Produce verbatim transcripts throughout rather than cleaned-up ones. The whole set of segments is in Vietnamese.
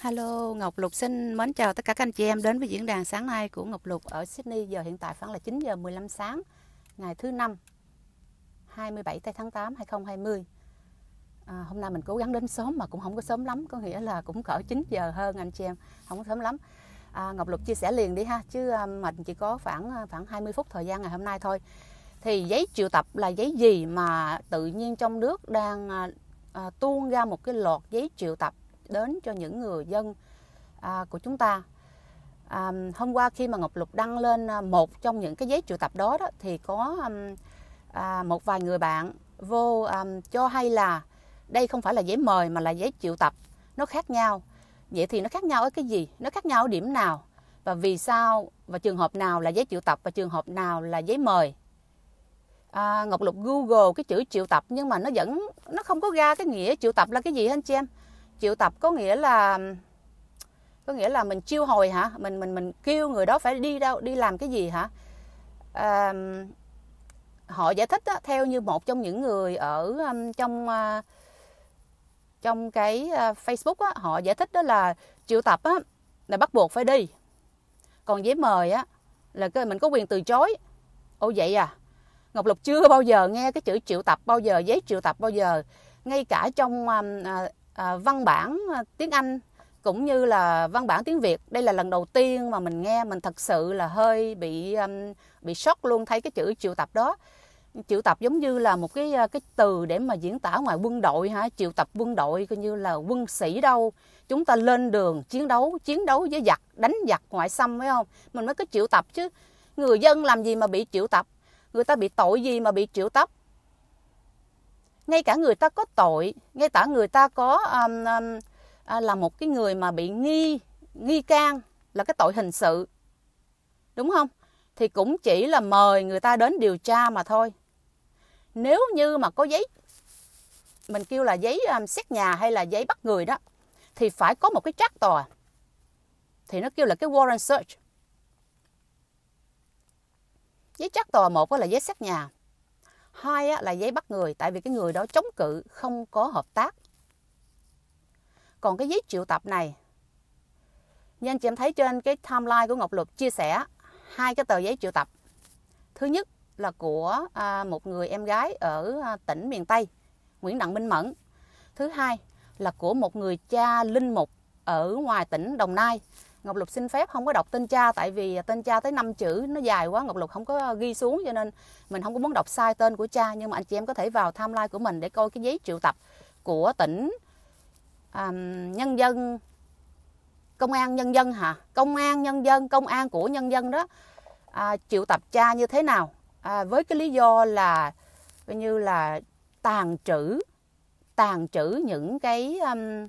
Hello, Ngọc Lục xin mến chào tất cả các anh chị em đến với diễn đàn sáng nay của Ngọc Lục ở Sydney. Giờ hiện tại khoảng là chín giờ mười lăm sáng, ngày thứ năm, hai mươi bảy tháng tám hai nghìn không trăm hai mươi. À, hôm nay mình cố gắng đến sớm mà cũng không có sớm lắm, có nghĩa là cũng cỡ chín giờ hơn anh chị em, không có sớm lắm. À, Ngọc Lục chia sẻ liền đi ha, chứ mình chỉ có khoảng khoảng hai mươi phút thời gian ngày hôm nay thôi. Thì giấy triệu tập là giấy gì mà tự nhiên trong nước đang à, tuôn ra một cái loạt giấy triệu tập đến cho những người dân à, của chúng ta. À, hôm qua khi mà Ngọc Lục đăng lên một trong những cái giấy triệu tập đó, đó thì có um, à, một vài người bạn vô um, cho hay là đây không phải là giấy mời mà là giấy triệu tập, nó khác nhau. Vậy thì nó khác nhau ở cái gì? Nó khác nhau ở điểm nào? Và vì sao? Và trường hợp nào là giấy triệu tập và trường hợp nào là giấy mời? À, Ngọc Lục Google cái chữ triệu tập nhưng mà nó vẫn nó không có ra cái nghĩa triệu tập là cái gì hết anh chị em. Triệu tập có nghĩa là có nghĩa là mình chiêu hồi hả? Mình mình mình kêu người đó phải đi đâu, đi làm cái gì hả? À, họ giải thích đó, theo như một trong những người ở um, trong uh, trong cái uh, Facebook á, họ giải thích đó là triệu tập á là bắt buộc phải đi. Còn giấy mời á là cái mình có quyền từ chối. Ồ vậy à? Ngọc Lục chưa bao giờ nghe cái chữ triệu tập bao giờ, giấy triệu tập bao giờ. Ngay cả trong um, uh, À, văn bản à, tiếng Anh cũng như là văn bản tiếng Việt, đây là lần đầu tiên mà mình nghe, mình thật sự là hơi bị um, bị sốc luôn thấy cái chữ triệu tập đó. Triệu tập giống như là một cái cái từ để mà diễn tả ngoài quân đội hả? Triệu tập quân đội coi như là quân sĩ đâu, chúng ta lên đường chiến đấu, chiến đấu với giặc, đánh giặc ngoại xâm phải không? Mình mới có triệu tập chứ. Người dân làm gì mà bị triệu tập? Người ta bị tội gì mà bị triệu tập? Ngay cả người ta có tội, ngay cả người ta có um, um, à, là một cái người mà bị nghi nghi can là cái tội hình sự, đúng không? Thì cũng chỉ là mời người ta đến điều tra mà thôi. Nếu như mà có giấy, mình kêu là giấy um, xét nhà hay là giấy bắt người đó, thì phải có một cái trác tòa, thì nó kêu là cái warrant search. Giấy trác tòa một là giấy xét nhà, hai là giấy bắt người, tại vì cái người đó chống cự không có hợp tác. Còn cái giấy triệu tập này, như anh chị em thấy trên cái timeline của Ngọc Lục chia sẻ hai cái tờ giấy triệu tập. Thứ nhất là của à, một người em gái ở à, tỉnh miền Tây, Nguyễn Đặng Minh Mẫn. Thứ hai là của một người cha linh mục ở ngoài tỉnh Đồng Nai. Ngọc Lục xin phép không có đọc tên cha, tại vì tên cha tới năm chữ nó dài quá, Ngọc Lục không có ghi xuống, cho nên mình không có muốn đọc sai tên của cha. Nhưng mà anh chị em có thể vào timeline của mình để coi cái giấy triệu tập của tỉnh à, nhân dân, công an nhân dân hả? Công an nhân dân, công an của nhân dân đó, à, triệu tập cha như thế nào? À, với cái lý do là coi như là tàn trữ, tàn trữ những cái um,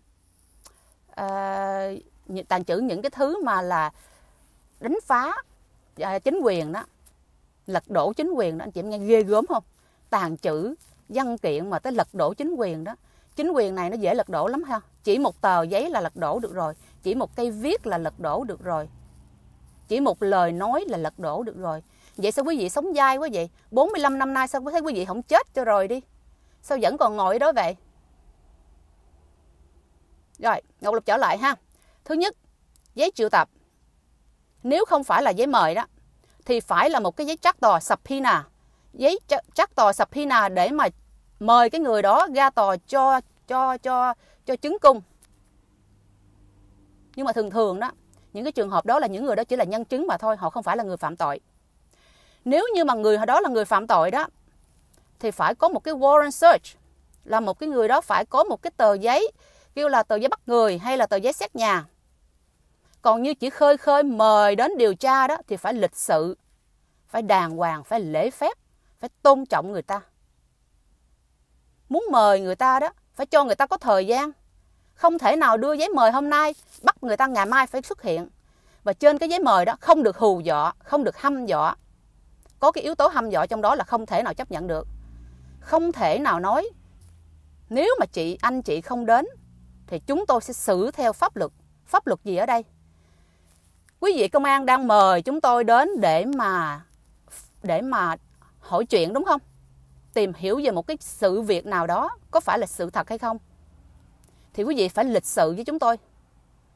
uh, tàn trữ những cái thứ mà là đánh phá à, chính quyền đó, lật đổ chính quyền đó. Anh chị em nghe ghê gớm không? Tàn trữ văn kiện mà tới lật đổ chính quyền đó. Chính quyền này nó dễ lật đổ lắm ha. Chỉ một tờ giấy là lật đổ được rồi, chỉ một cây viết là lật đổ được rồi, chỉ một lời nói là lật đổ được rồi. Vậy sao quý vị sống dai quá vậy? bốn mươi lăm năm nay sao thấy quý vị không chết cho rồi đi? Sao vẫn còn ngồi ở đó vậy? Rồi, Ngọc Lục trở lại ha. Thứ nhất, giấy triệu tập nếu không phải là giấy mời đó thì phải là một cái giấy trắc tòa subpoena, giấy trắc tòa subpoena để mà mời cái người đó ra tòa cho cho cho cho chứng cung. Nhưng mà thường thường đó, những cái trường hợp đó là những người đó chỉ là nhân chứng mà thôi, họ không phải là người phạm tội. Nếu như mà người đó là người phạm tội đó thì phải có một cái warrant search, là một cái người đó phải có một cái tờ giấy kêu là tờ giấy bắt người hay là tờ giấy xét nhà. Còn như chỉ khơi khơi mời đến điều tra đó thì phải lịch sự, phải đàng hoàng, phải lễ phép, phải tôn trọng người ta. Muốn mời người ta đó phải cho người ta có thời gian. Không thể nào đưa giấy mời hôm nay bắt người ta ngày mai phải xuất hiện. Và trên cái giấy mời đó không được hù dọa, không được hăm dọa. Có cái yếu tố hăm dọa trong đó là không thể nào chấp nhận được. Không thể nào nói nếu mà chị, anh chị không đến thì chúng tôi sẽ xử theo pháp luật. Pháp luật gì ở đây? Quý vị công an đang mời chúng tôi đến để mà để mà hỏi chuyện, đúng không? Tìm hiểu về một cái sự việc nào đó có phải là sự thật hay không? Thì quý vị phải lịch sự với chúng tôi.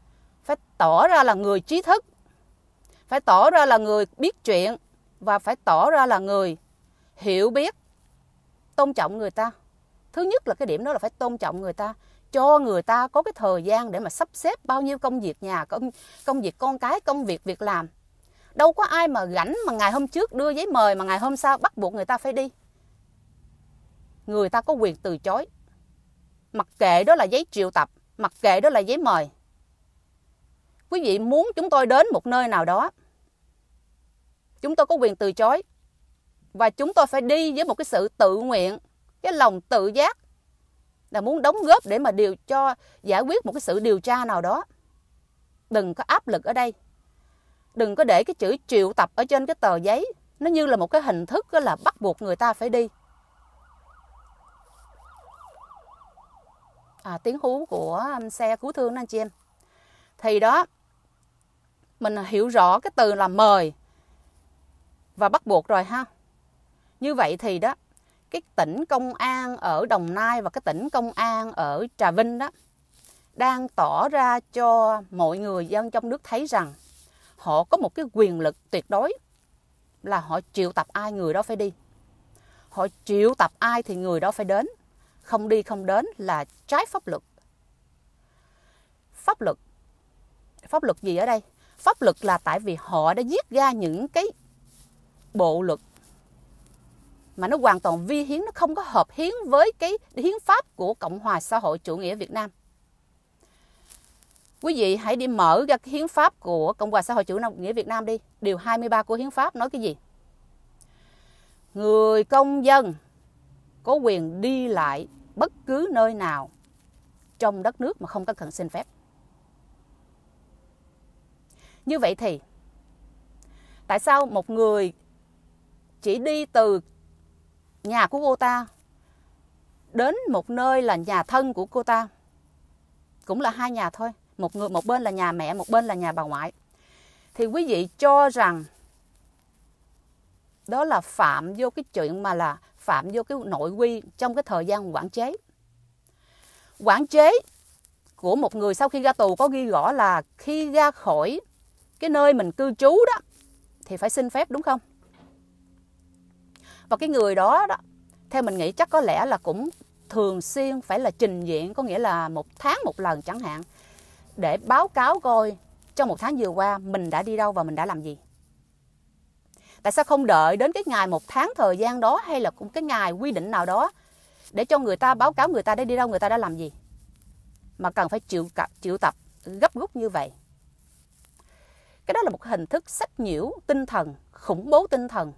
phải tỏ ra là người trí thức, phải tỏ ra là người biết chuyện, và phải tỏ ra là người hiểu biết, tôn trọng người ta. Thứ nhất là cái điểm đó là phải tôn trọng người ta, cho người ta có cái thời gian để mà sắp xếp bao nhiêu công việc nhà, công, công việc con cái, công việc việc làm. Đâu có ai mà rảnh mà ngày hôm trước đưa giấy mời mà ngày hôm sau bắt buộc người ta phải đi. Người ta có quyền từ chối. Mặc kệ đó là giấy triệu tập, mặc kệ đó là giấy mời. Quý vị muốn chúng tôi đến một nơi nào đó, chúng tôi có quyền từ chối. Và chúng tôi phải đi với một cái sự tự nguyện, cái lòng tự giác, là muốn đóng góp để mà điều cho giải quyết một cái sự điều tra nào đó. Đừng có áp lực ở đây. Đừng có để cái chữ triệu tập ở trên cái tờ giấy nó như là một cái hình thức là bắt buộc người ta phải đi. À, tiếng hú của xe cứu thương đó anh chị em. Thì đó, mình hiểu rõ cái từ là mời và bắt buộc rồi ha. Như vậy thì đó, cái tỉnh công an ở Đồng Nai và cái tỉnh công an ở Trà Vinh đó đang tỏ ra cho mọi người dân trong nước thấy rằng họ có một cái quyền lực tuyệt đối, là họ triệu tập ai người đó phải đi. Họ triệu tập ai thì người đó phải đến. Không đi không đến là trái pháp luật. Pháp luật Pháp luật gì ở đây? Pháp luật là tại vì họ đã viết ra những cái bộ luật mà nó hoàn toàn vi hiến, nó không có hợp hiến với cái hiến pháp của Cộng hòa xã hội chủ nghĩa Việt Nam. Quý vị hãy đi mở ra cái hiến pháp của Cộng hòa xã hội chủ nghĩa Việt Nam đi. Điều hai mươi ba của hiến pháp nói cái gì? Người công dân có quyền đi lại bất cứ nơi nào trong đất nước mà không có cần xin phép. Như vậy thì tại sao một người chỉ đi từ nhà của cô ta đến một nơi là nhà thân của cô ta, cũng là hai nhà thôi, một người một bên là nhà mẹ, một bên là nhà bà ngoại, thì quý vị cho rằng đó là phạm vô cái chuyện mà là phạm vô cái nội quy trong cái thời gian quản chế. Quản chế của một người sau khi ra tù có ghi rõ là khi ra khỏi cái nơi mình cư trú đó thì phải xin phép, đúng không? Và cái người đó đó, theo mình nghĩ chắc có lẽ là cũng thường xuyên phải là trình diện, có nghĩa là một tháng một lần chẳng hạn, để báo cáo coi trong một tháng vừa qua mình đã đi đâu và mình đã làm gì. Tại sao không đợi đến cái ngày một tháng thời gian đó, hay là cũng cái ngày quy định nào đó để cho người ta báo cáo người ta đã đi đâu, người ta đã làm gì, mà cần phải triệu, triệu tập gấp rút như vậy? Cái đó là một hình thức sách nhiễu tinh thần, khủng bố tinh thần,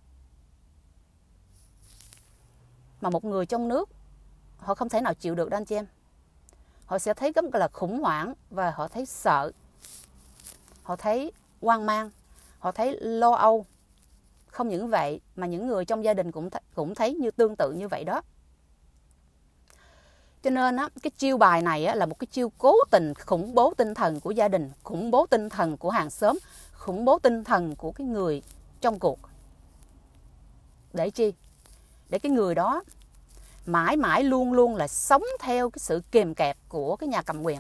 mà một người trong nước họ không thể nào chịu được đâu anh chị em. Họ sẽ thấy rất là khủng hoảng, và họ thấy sợ, họ thấy hoang mang, họ thấy lo âu. Không những vậy mà những người trong gia đình cũng th cũng thấy như tương tự như vậy đó. Cho nên á, cái chiêu bài này á, là một cái chiêu cố tình khủng bố tinh thần của gia đình, khủng bố tinh thần của hàng xóm, khủng bố tinh thần của cái người trong cuộc. Để chi? Để cái người đó mãi mãi luôn luôn là sống theo cái sự kìm kẹp của cái nhà cầm quyền.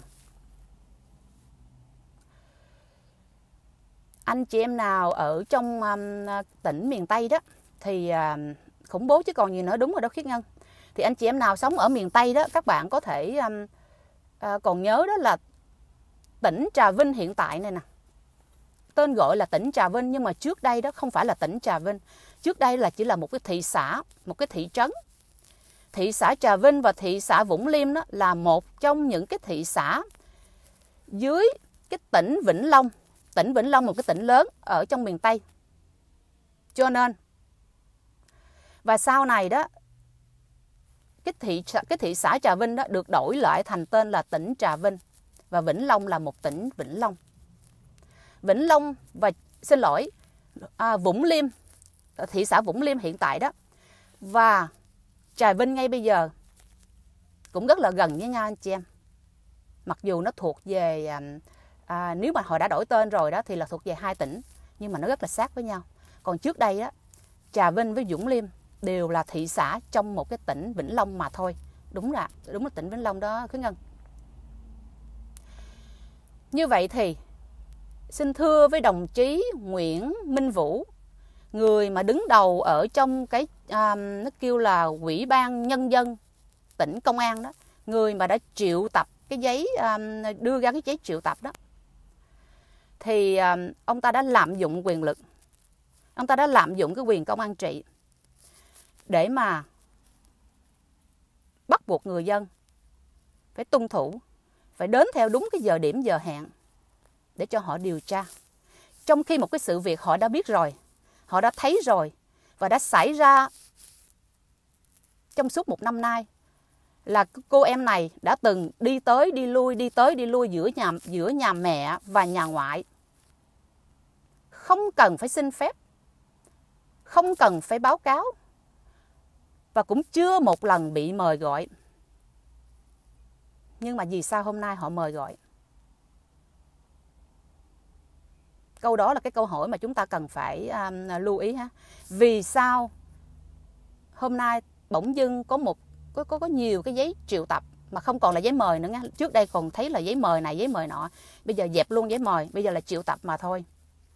Anh chị em nào ở trong um, tỉnh miền Tây đó thì uh, khủng bố chứ còn gì nữa, đúng rồi đó Khiết Ngân. Thì anh chị em nào sống ở miền Tây đó, các bạn có thể um, uh, còn nhớ đó là tỉnh Trà Vinh hiện tại này nè. Tên gọi là tỉnh Trà Vinh, nhưng mà trước đây đó không phải là tỉnh Trà Vinh. Trước đây là chỉ là một cái thị xã, một cái thị trấn. Thị xã Trà Vinh và thị xã Vũng Liêm đó là một trong những cái thị xã dưới cái tỉnh Vĩnh Long. Tỉnh Vĩnh Long một cái tỉnh lớn ở trong miền Tây. Cho nên, và sau này đó, cái thị, cái thị xã Trà Vinh đó được đổi lại thành tên là tỉnh Trà Vinh. Và Vĩnh Long là một tỉnh Vĩnh Long. Vĩnh Long và, xin lỗi, à, Vũng Liêm, thị xã Vũng Liêm hiện tại đó, và Trà Vinh ngay bây giờ cũng rất là gần với nhau anh chị em. Mặc dù nó thuộc về, à, nếu mà họ đã đổi tên rồi đó thì là thuộc về hai tỉnh, nhưng mà nó rất là sát với nhau. Còn trước đây đó, Trà Vinh với Vũng Liêm đều là thị xã trong một cái tỉnh Vĩnh Long mà thôi. Đúng là, đúng là tỉnh Vĩnh Long đó Khuyến Ngân. Như vậy thì xin thưa với đồng chí Nguyễn Minh Vũ, người mà đứng đầu ở trong cái à, nó kêu là Ủy ban Nhân dân tỉnh Công An đó, người mà đã triệu tập cái giấy à, đưa ra cái giấy triệu tập đó, thì à, ông ta đã lạm dụng quyền lực, ông ta đã lạm dụng cái quyền công an trị để mà bắt buộc người dân phải tuân thủ, phải đến theo đúng cái giờ điểm giờ hẹn để cho họ điều tra. Trong khi một cái sự việc họ đã biết rồi, họ đã thấy rồi và đã xảy ra trong suốt một năm nay, là cô em này đã từng đi tới đi lui, đi tới đi lui giữa nhà, giữa nhà mẹ và nhà ngoại. Không cần phải xin phép, không cần phải báo cáo, và cũng chưa một lần bị mời gọi. Nhưng mà vì sao hôm nay họ mời gọi? Câu đó là cái câu hỏi mà chúng ta cần phải um, lưu ý ha. Vì sao hôm nay bỗng dưng có một có, có có nhiều cái giấy triệu tập mà không còn là giấy mời nữa nha. Trước đây còn thấy là giấy mời này, giấy mời nọ, bây giờ dẹp luôn giấy mời, bây giờ là triệu tập mà thôi.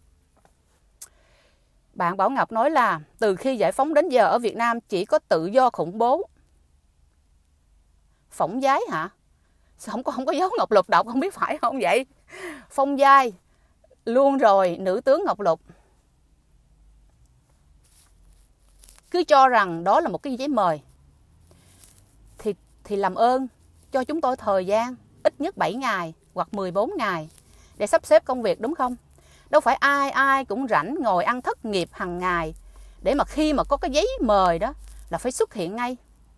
Bạn Bảo Ngọc nói là từ khi giải phóng đến giờ ở Việt Nam chỉ có tự do khủng bố. Phỏng giái hả? Sao không có không có dấu Ngọc Lục đọc, không biết phải không vậy? Phong giai luôn rồi, nữ tướng Ngọc Lục. Cứ cho rằng đó là một cái giấy mời thì thì làm ơn cho chúng tôi thời gian ít nhất bảy ngày hoặc mười bốn ngày để sắp xếp công việc, đúng không? Đâu phải ai ai cũng rảnh ngồi ăn thất nghiệp hàng ngày để mà khi mà có cái giấy mời đó là phải xuất hiện ngay.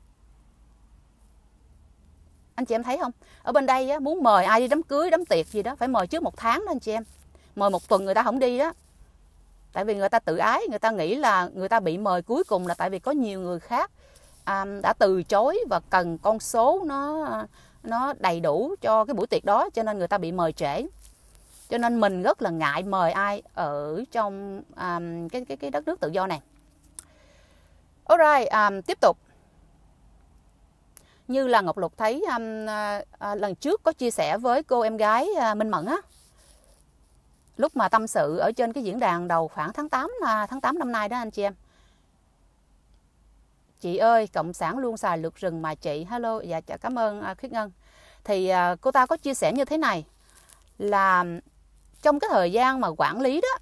Anh chị em thấy không? Ở bên đây á, muốn mời ai đi đám cưới, đám tiệc gì đó phải mời trước một tháng đó anh chị em. Mời một tuần người ta không đi đó. Tại vì người ta tự ái, người ta nghĩ là người ta bị mời cuối cùng là tại vì có nhiều người khác à, đã từ chối và cần con số nó nó đầy đủ cho cái buổi tiệc đó, cho nên người ta bị mời trễ. Cho nên mình rất là ngại mời ai ở trong à, cái, cái, cái đất nước tự do này. Alright, à, tiếp tục. Như là Ngọc Lục thấy um, à, à, lần trước có chia sẻ với cô em gái à, Minh Mẫn á, lúc mà tâm sự ở trên cái diễn đàn đầu khoảng tháng tám, à, tháng tám năm nay đó anh chị em. Chị ơi, Cộng sản luôn xài luật rừng mà chị. Hello, dạ cảm ơn à, Khuyết Ngân. Thì à, cô ta có chia sẻ như thế này, là trong cái thời gian mà quản lý đó,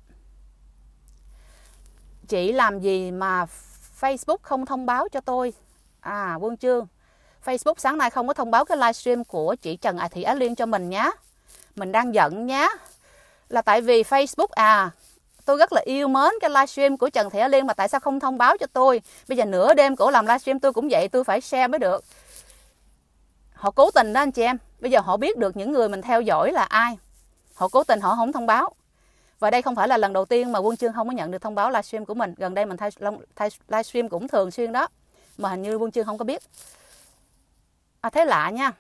chị làm gì mà Facebook không thông báo cho tôi? À, Quân Chương, Facebook sáng nay không có thông báo cái livestream của chị Trần Thị Á Liên cho mình nhé. Mình đang giận nhé. Là tại vì Facebook à, tôi rất là yêu mến cái livestream của Trần Thị Á Liên mà tại sao không thông báo cho tôi? Bây giờ nửa đêm cổ làm livestream tôi cũng vậy, tôi phải share mới được. Họ cố tình đó anh chị em. Bây giờ họ biết được những người mình theo dõi là ai. Họ cố tình họ không thông báo. Và đây không phải là lần đầu tiên mà Quân Chương không có nhận được thông báo livestream của mình. Gần đây mình thay, thay livestream cũng thường xuyên đó, mà hình như Quân Chương không có biết. À, thế lạ nha.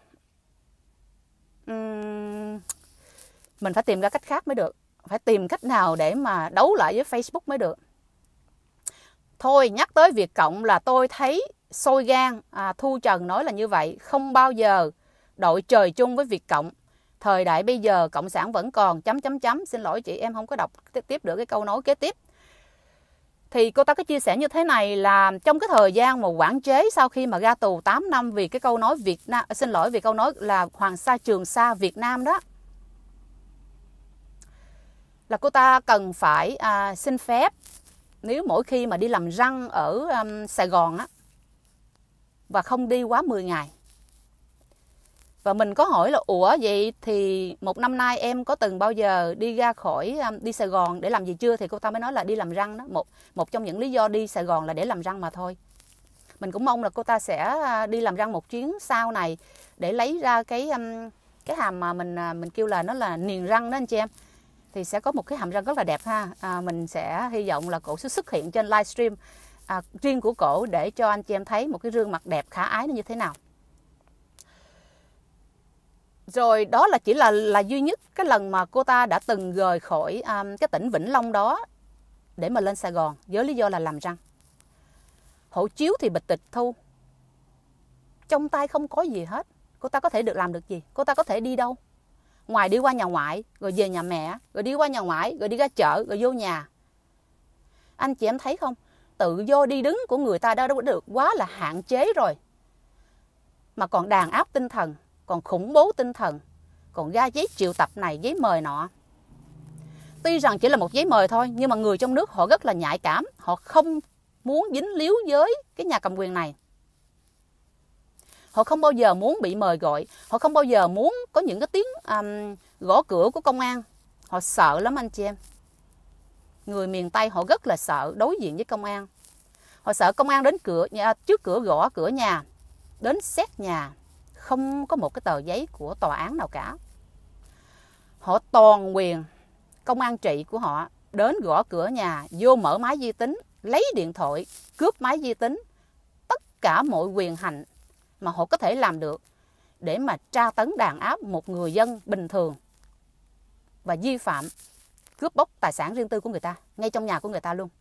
Uhm, mình phải tìm ra cách khác mới được. Phải tìm cách nào để mà đấu lại với Facebook mới được. Thôi, nhắc tới Việt Cộng là tôi thấy sôi gan. à, Thu Trần nói là như vậy. Không bao giờ đội trời chung với Việt Cộng. Thời đại bây giờ Cộng sản vẫn còn chấm chấm chấm. Xin lỗi chị, em không có đọc tiếp được cái câu nói kế tiếp. Thì cô ta có chia sẻ như thế này là trong cái thời gian mà quản chế sau khi mà ra tù tám năm vì cái câu nói Việt Nam, xin lỗi vì câu nói là Hoàng Sa Trường Sa Việt Nam đó, là cô ta cần phải à, xin phép nếu mỗi khi mà đi làm răng ở um, Sài Gòn á, và không đi quá mười ngày. Và mình có hỏi là ủa vậy thì một năm nay em có từng bao giờ đi ra khỏi um, đi Sài Gòn để làm gì chưa? Thì cô ta mới nói là đi làm răng đó. Một, một trong những lý do đi Sài Gòn là để làm răng mà thôi. Mình cũng mong là cô ta sẽ đi làm răng một chuyến sau này để lấy ra cái um, cái hàm mà mình mình kêu là nó là niềng răng đó anh chị em. Thì sẽ có một cái hàm răng rất là đẹp ha. À, mình sẽ hy vọng là cổ sẽ xuất hiện trên livestream à, riêng của cổ để cho anh chị em thấy một cái gương mặt đẹp khả ái nó như thế nào. Rồi đó là chỉ là là duy nhất cái lần mà cô ta đã từng rời khỏi um, cái tỉnh Vĩnh Long đó để mà lên Sài Gòn với lý do là làm răng. Hộ chiếu thì bịch tịch thu. Trong tay không có gì hết. Cô ta có thể được làm được gì? Cô ta có thể đi đâu? ngoài đi qua nhà ngoại, rồi về nhà mẹ, rồi đi qua nhà ngoại, rồi đi ra chợ, rồi vô nhà. Anh chị em thấy không? Tự do đi đứng của người ta đã được quá là hạn chế rồi. Mà còn đàn áp tinh thần, còn khủng bố tinh thần, còn ra giấy triệu tập này, giấy mời nọ. Tuy rằng chỉ là một giấy mời thôi, nhưng mà người trong nước họ rất là nhạy cảm. Họ không muốn dính líu với cái nhà cầm quyền này. Họ không bao giờ muốn bị mời gọi. Họ không bao giờ muốn có những cái tiếng um, gõ cửa của công an. Họ sợ lắm anh chị em. Người miền Tây họ rất là sợ đối diện với công an. Họ sợ công an đến cửa nhà, trước cửa gõ cửa nhà, đến xét nhà, không có một cái tờ giấy của tòa án nào cả. Họ toàn quyền công an trị của họ đến gõ cửa nhà, vô mở máy vi tính, lấy điện thoại, cướp máy vi tính, tất cả mọi quyền hành mà họ có thể làm được để mà tra tấn đàn áp một người dân bình thường và vi phạm, cướp bóc tài sản riêng tư của người ta, ngay trong nhà của người ta luôn.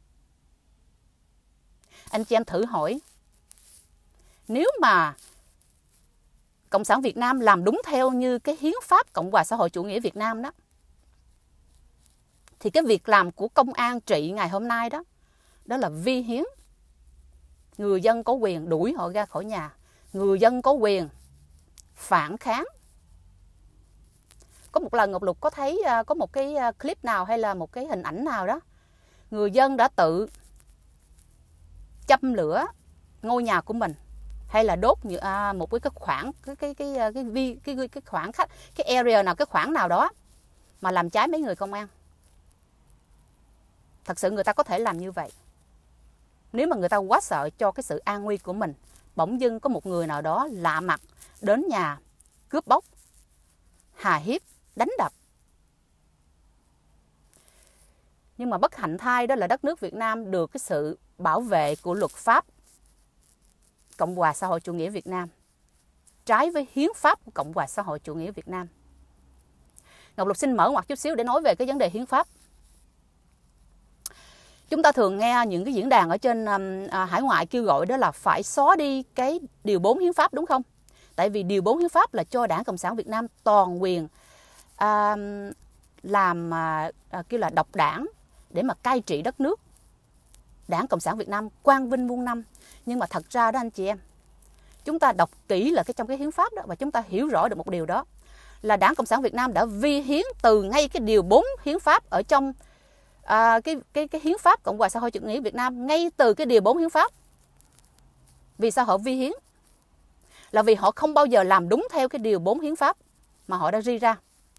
Anh chị em thử hỏi, nếu mà Cộng sản Việt Nam làm đúng theo như cái hiến pháp Cộng hòa xã hội chủ nghĩa Việt Nam đó, thì cái việc làm của công an trị ngày hôm nay đó, đó là vi hiến. Người dân có quyền đuổi họ ra khỏi nhà. Người dân có quyền phản kháng. Có một lần Ngọc Lục có thấy có một cái clip nào hay là một cái hình ảnh nào đó, người dân đã tự châm lửa ngôi nhà của mình, hay là đốt như à, một cái khoảng cái cái cái cái cái cái, cái, cái khoảng khách cái area nào, cái khoảng nào đó mà làm cháy mấy người công an. Thật sự người ta có thể làm như vậy. Nếu mà người ta quá sợ cho cái sự an nguy của mình, bỗng dưng có một người nào đó lạ mặt đến nhà cướp bóc, hà hiếp, đánh đập. Nhưng mà bất hạnh thay đó là đất nước Việt Nam được cái sự bảo vệ của luật pháp Cộng hòa xã hội chủ nghĩa Việt Nam, trái với hiến pháp của Cộng hòa xã hội chủ nghĩa Việt Nam. Ngọc Lục xin mở ngoặt chút xíu để nói về cái vấn đề hiến pháp. Chúng ta thường nghe những cái diễn đàn ở trên um, à, hải ngoại kêu gọi đó là phải xóa đi cái điều bốn hiến pháp, đúng không? Tại vì điều bốn hiến pháp là cho Đảng Cộng sản Việt Nam toàn quyền à, làm à, à, kêu là độc đảng để mà cai trị đất nước. Đảng Cộng sản Việt Nam quang vinh muôn năm. Nhưng mà thật ra đó anh chị em, chúng ta đọc kỹ là cái trong cái hiến pháp đó và chúng ta hiểu rõ được một điều đó là Đảng Cộng sản Việt Nam đã vi hiến từ ngay cái điều bốn hiến pháp ở trong à, cái, cái, cái hiến pháp Cộng hòa xã hội chủ nghĩa Việt Nam, ngay từ cái điều bốn hiến pháp. Vì sao họ vi hiến? Là vì họ không bao giờ làm đúng theo cái điều bốn hiến pháp mà họ đã ghi ra.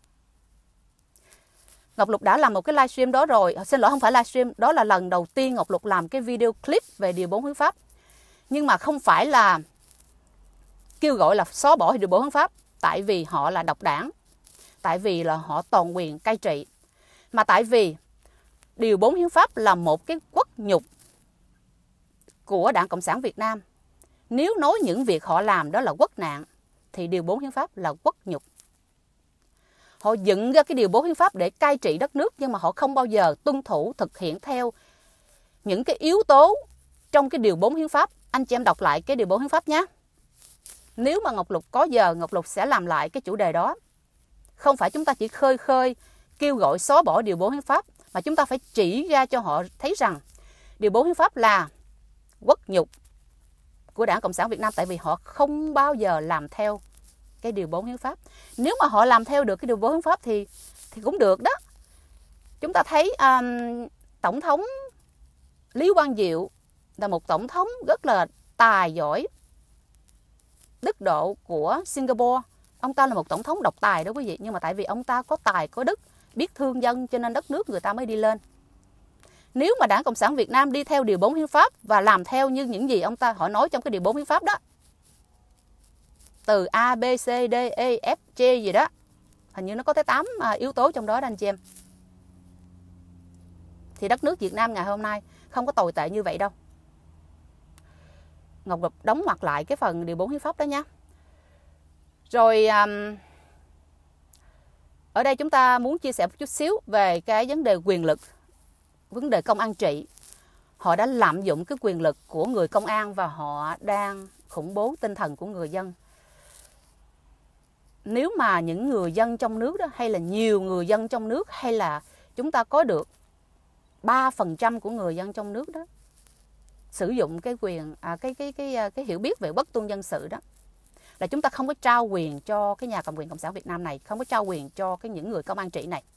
Ngọc Lục đã làm một cái livestream đó rồi. Xin lỗi, không phải livestream, đó là lần đầu tiên Ngọc Lục làm cái video clip về điều bốn hiến pháp. Nhưng mà không phải là kêu gọi là xóa bỏ điều bốn hiến pháp, tại vì họ là độc đảng, tại vì là họ toàn quyền cai trị, mà tại vì điều bốn hiến pháp là một cái quốc nhục của Đảng Cộng sản Việt Nam. Nếu nói những việc họ làm đó là quốc nạn, thì điều bốn hiến pháp là quốc nhục. Họ dựng ra cái điều bốn hiến pháp để cai trị đất nước, nhưng mà họ không bao giờ tuân thủ thực hiện theo những cái yếu tố trong cái điều bốn hiến pháp. Anh chị em đọc lại cái điều bốn hiến pháp nhé. Nếu mà Ngọc Lục có giờ, Ngọc Lục sẽ làm lại cái chủ đề đó. Không phải chúng ta chỉ khơi khơi kêu gọi xóa bỏ điều bốn hiến pháp, mà chúng ta phải chỉ ra cho họ thấy rằng điều bốn hiến pháp là quốc nhục của Đảng Cộng sản Việt Nam, tại vì họ không bao giờ làm theo cái điều bốn hiến pháp. Nếu mà họ làm theo được cái điều bốn hiến pháp thì thì cũng được đó. Chúng ta thấy um, Tổng thống Lý Quang Diệu là một tổng thống rất là tài giỏi, đức độ của Singapore. Ông ta là một tổng thống độc tài đó quý vị, nhưng mà tại vì ông ta có tài, có đức, biết thương dân cho nên đất nước người ta mới đi lên. Nếu mà Đảng Cộng sản Việt Nam đi theo điều bốn hiến pháp và làm theo như những gì ông ta họ nói trong cái điều bốn hiến pháp đó, từ A, B, C, D, E, F, G gì đó, hình như nó có tới tám yếu tố trong đó đó anh chị em, thì đất nước Việt Nam ngày hôm nay không có tồi tệ như vậy đâu. Ngọc Lục đóng ngoặc lại cái phần điều bốn hiến pháp đó nha. Rồi um, ở đây chúng ta muốn chia sẻ một chút xíu về cái vấn đề quyền lực, vấn đề công an trị. Họ đã lạm dụng cái quyền lực của người công an và họ đang khủng bố tinh thần của người dân. nếu mà những người dân trong nước đó, hay là nhiều người dân trong nước, hay là chúng ta có được ba phần trăm của người dân trong nước đó sử dụng cái quyền à, cái, cái cái cái cái hiểu biết về bất tuân dân sự đó, là chúng ta không có trao quyền cho cái nhà cầm quyền Cộng sản Việt Nam này, không có trao quyền cho cái những người công an trị này.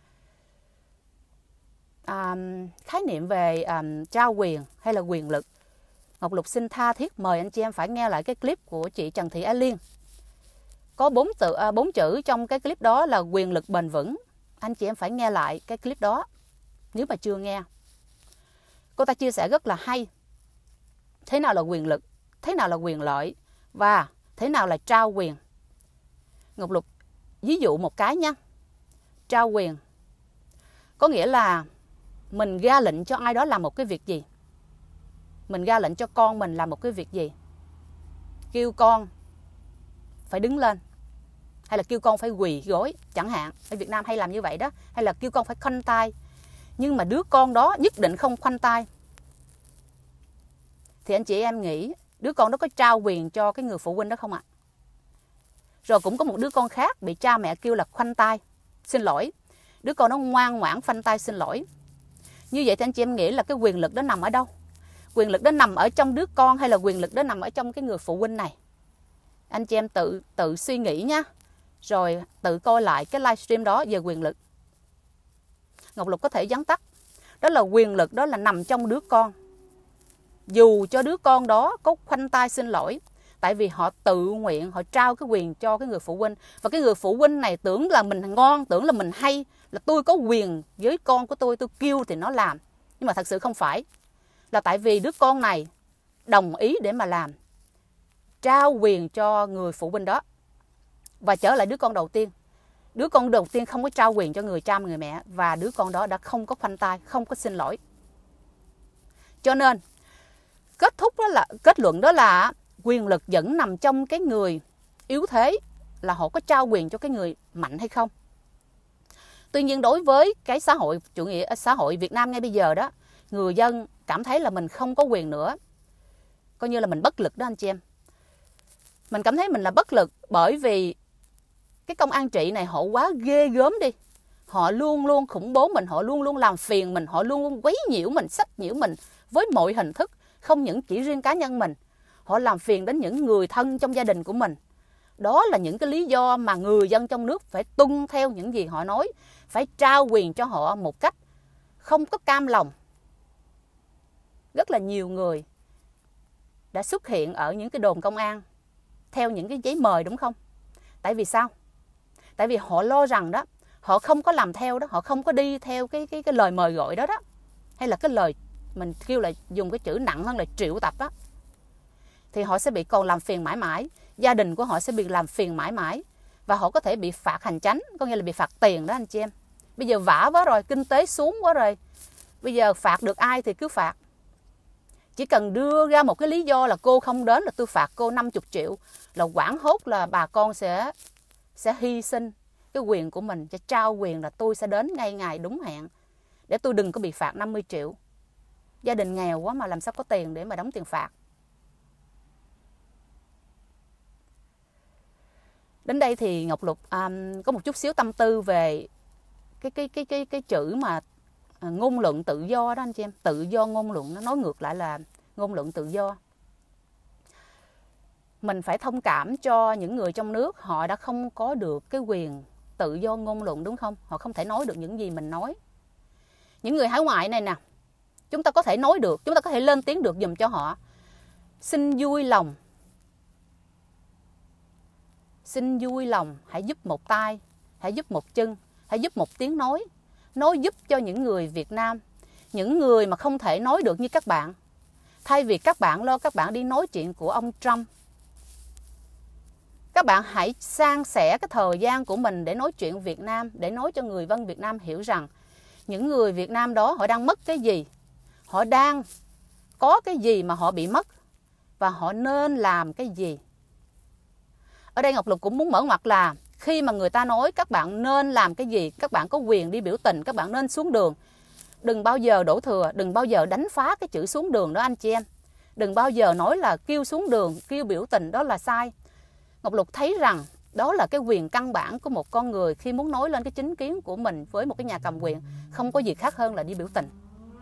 À, khái niệm về à, trao quyền hay là quyền lực, Ngọc Lục xin tha thiết mời anh chị em phải nghe lại cái clip của chị Trần Thị Á Liên. Có bốn từ à, bốn chữ trong cái clip đó là quyền lực bền vững. Anh chị em phải nghe lại cái clip đó nếu mà chưa nghe. Cô ta chia sẻ rất là hay. Thế nào là quyền lực, thế nào là quyền lợi và thế nào là trao quyền. Ngọc Lục ví dụ một cái nha. Trao quyền có nghĩa là mình ra lệnh cho ai đó làm một cái việc gì. Mình ra lệnh cho con mình làm một cái việc gì. Kêu con phải đứng lên, hay là kêu con phải quỳ gối chẳng hạn. Ở Việt Nam hay làm như vậy đó. Hay là kêu con phải khoanh tay. Nhưng mà đứa con đó nhất định không khoanh tay, thì anh chị em nghĩ đứa con đó có trao quyền cho cái người phụ huynh đó không ạ? Rồi cũng có một đứa con khác bị cha mẹ kêu là khoanh tay, xin lỗi. Đứa con nó ngoan ngoãn khoanh tay xin lỗi. Như vậy thì anh chị em nghĩ là cái quyền lực đó nằm ở đâu? Quyền lực đó nằm ở trong đứa con hay là quyền lực đó nằm ở trong cái người phụ huynh này? Anh chị em tự tự suy nghĩ nha. Rồi tự coi lại cái livestream đó về quyền lực. Ngọc Lục có thể vắn tắt. Đó là quyền lực đó là nằm trong đứa con. Dù cho đứa con đó có khoanh tay xin lỗi, tại vì họ tự nguyện, họ trao cái quyền cho cái người phụ huynh. Và cái người phụ huynh này tưởng là mình ngon, tưởng là mình hay, là tôi có quyền với con của tôi, tôi kêu thì nó làm. Nhưng mà thật sự không phải. Là tại vì đứa con này đồng ý để mà làm, trao quyền cho người phụ huynh đó. Và trở lại đứa con đầu tiên. Đứa con đầu tiên không có trao quyền cho người cha người mẹ, và đứa con đó đã không có khoanh tay, không có xin lỗi. Cho nên kết thúc đó là kết luận đó là quyền lực vẫn nằm trong cái người yếu thế, là họ có trao quyền cho cái người mạnh hay không. Tuy nhiên đối với cái xã hội chủ nghĩa, xã hội Việt Nam ngay bây giờ đó, người dân cảm thấy là mình không có quyền nữa, coi như là mình bất lực đó anh chị em. Mình cảm thấy mình là bất lực bởi vì cái công an trị này họ quá ghê gớm đi. Họ luôn luôn khủng bố mình, họ luôn luôn làm phiền mình, họ luôn luôn quấy nhiễu mình, sách nhiễu mình với mọi hình thức. Không những chỉ riêng cá nhân mình, họ làm phiền đến những người thân trong gia đình của mình. Đó là những cái lý do mà người dân trong nước phải tuân theo những gì họ nói, phải trao quyền cho họ một cách không có cam lòng. Rất là nhiều người đã xuất hiện ở những cái đồn công an theo những cái giấy mời, đúng không? Tại vì sao? Tại vì họ lo rằng đó, họ không có làm theo đó, họ không có đi theo cái cái cái lời mời gọi đó đó, hay là cái lời mình kêu là dùng cái chữ nặng hơn là triệu tập đó, thì họ sẽ bị còn làm phiền mãi mãi. Gia đình của họ sẽ bị làm phiền mãi mãi, và họ có thể bị phạt hành chánh, có nghĩa là bị phạt tiền đó anh chị em. Bây giờ vả quá rồi, kinh tế xuống quá rồi, bây giờ phạt được ai thì cứ phạt. Chỉ cần đưa ra một cái lý do là cô không đến là tôi phạt cô năm mươi triệu, là quảng hốt là bà con sẽ sẽ hy sinh cái quyền của mình, sẽ trao quyền là tôi sẽ đến ngay ngày đúng hẹn để tôi đừng có bị phạt năm mươi triệu. Gia đình nghèo quá mà làm sao có tiền để mà đóng tiền phạt. Đến đây thì Ngọc Lục um, có một chút xíu tâm tư về cái cái cái cái cái chữ mà uh, ngôn luận tự do đó anh chị em. Tự do ngôn luận, nó nói ngược lại là ngôn luận tự do. Mình phải thông cảm cho những người trong nước, họ đã không có được cái quyền tự do ngôn luận, đúng không? Họ không thể nói được những gì mình nói. Những người hải ngoại này nè, chúng ta có thể nói được, chúng ta có thể lên tiếng được giùm cho họ. Xin vui lòng, xin vui lòng hãy giúp một tay, hãy giúp một chân, hãy giúp một tiếng nói. Nói giúp cho những người Việt Nam, những người mà không thể nói được như các bạn. Thay vì các bạn lo các bạn đi nói chuyện của ông Trump, các bạn hãy san sẻ cái thời gian của mình để nói chuyện Việt Nam, để nói cho người dân Việt Nam hiểu rằng những người Việt Nam đó họ đang mất cái gì, họ đang có cái gì mà họ bị mất, và họ nên làm cái gì. Ở đây Ngọc Lục cũng muốn mở ngoặt là khi mà người ta nói các bạn nên làm cái gì, các bạn có quyền đi biểu tình, các bạn nên xuống đường. Đừng bao giờ đổ thừa, đừng bao giờ đánh phá cái chữ xuống đường đó anh chị em. Đừng bao giờ nói là kêu xuống đường, kêu biểu tình đó là sai. Ngọc Lục thấy rằng Đó là cái quyền căn bản của một con người khi muốn nói lên cái chính kiến của mình với một cái nhà cầm quyền. Không có gì khác hơn là đi biểu tình.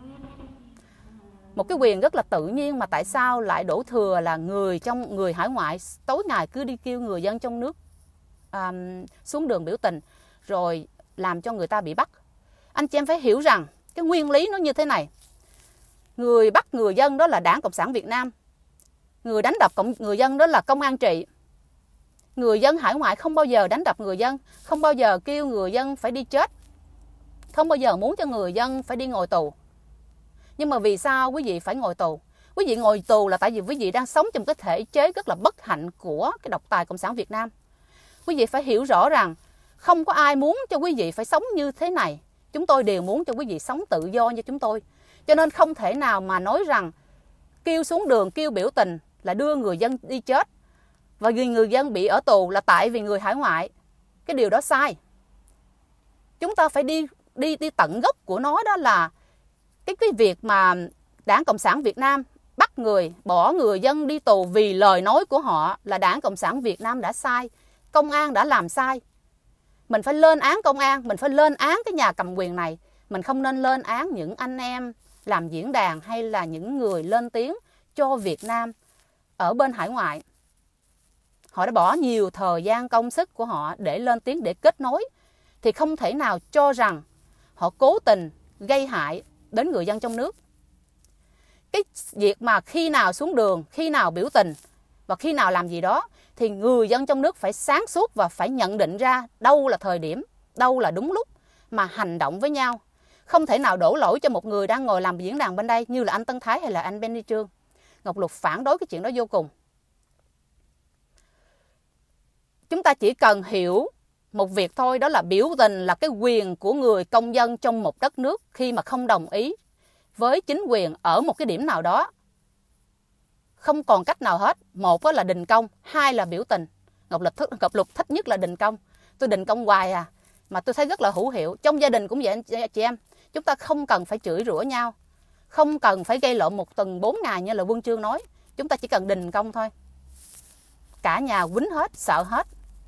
Một cái quyền rất là tự nhiên mà tại sao lại đổ thừa là người trong người hải ngoại tối ngày cứ đi kêu người dân trong nước um, xuống đường biểu tình rồi làm cho người ta bị bắt. Anh chị em phải hiểu rằng cái nguyên lý nó như thế này. Người bắt người dân đó là Đảng Cộng sản Việt Nam. Người đánh đập cộng, người dân đó là công an trị. Người dân hải ngoại không bao giờ đánh đập người dân, không bao giờ kêu người dân phải đi chết, không bao giờ muốn cho người dân phải đi ngồi tù. Nhưng mà vì sao quý vị phải ngồi tù? Quý vị ngồi tù là tại vì quý vị đang sống trong cái thể chế rất là bất hạnh của cái độc tài Cộng sản Việt Nam. Quý vị phải hiểu rõ rằng không có ai muốn cho quý vị phải sống như thế này. Chúng tôi đều muốn cho quý vị sống tự do như chúng tôi. Cho nên không thể nào mà nói rằng kêu xuống đường, kêu biểu tình là đưa người dân đi chết. Và vì người dân bị ở tù là tại vì người hải ngoại. Cái điều đó sai. Chúng ta phải đi đi đi tận gốc của nó, đó là cái cái việc mà Đảng Cộng sản Việt Nam bắt người, bỏ người dân đi tù vì lời nói của họ là Đảng Cộng sản Việt Nam đã sai. Công an đã làm sai. Mình phải lên án công an, mình phải lên án cái nhà cầm quyền này. Mình không nên lên án những anh em làm diễn đàn hay là những người lên tiếng cho Việt Nam ở bên hải ngoại. Họ đã bỏ nhiều thời gian công sức của họ để lên tiếng, để kết nối. Thì không thể nào cho rằng họ cố tình gây hại đến người dân trong nước. Cái việc mà khi nào xuống đường, khi nào biểu tình và khi nào làm gì đó thì người dân trong nước phải sáng suốt và phải nhận định ra đâu là thời điểm, đâu là đúng lúc mà hành động với nhau. Không thể nào đổ lỗi cho một người đang ngồi làm diễn đàn bên đây như là anh Tân Thái hay là anh Benny Trương. Ngọc Lục phản đối cái chuyện đó vô cùng. Chúng ta chỉ cần hiểu một việc thôi, đó là biểu tình là cái quyền của người công dân trong một đất nước khi mà không đồng ý với chính quyền ở một cái điểm nào đó. Không còn cách nào hết. Một là đình công, hai là biểu tình. Ngọc Lục, Ngọc Lục thích nhất là đình công. Tôi đình công hoài à, mà tôi thấy rất là hữu hiệu. Trong gia đình cũng vậy anh chị em. Chúng ta không cần phải chửi rủa nhau, không cần phải gây lộn một tuần bốn ngày như là Quân Chương nói. Chúng ta chỉ cần đình công thôi. Cả nhà quýnh hết, sợ hết.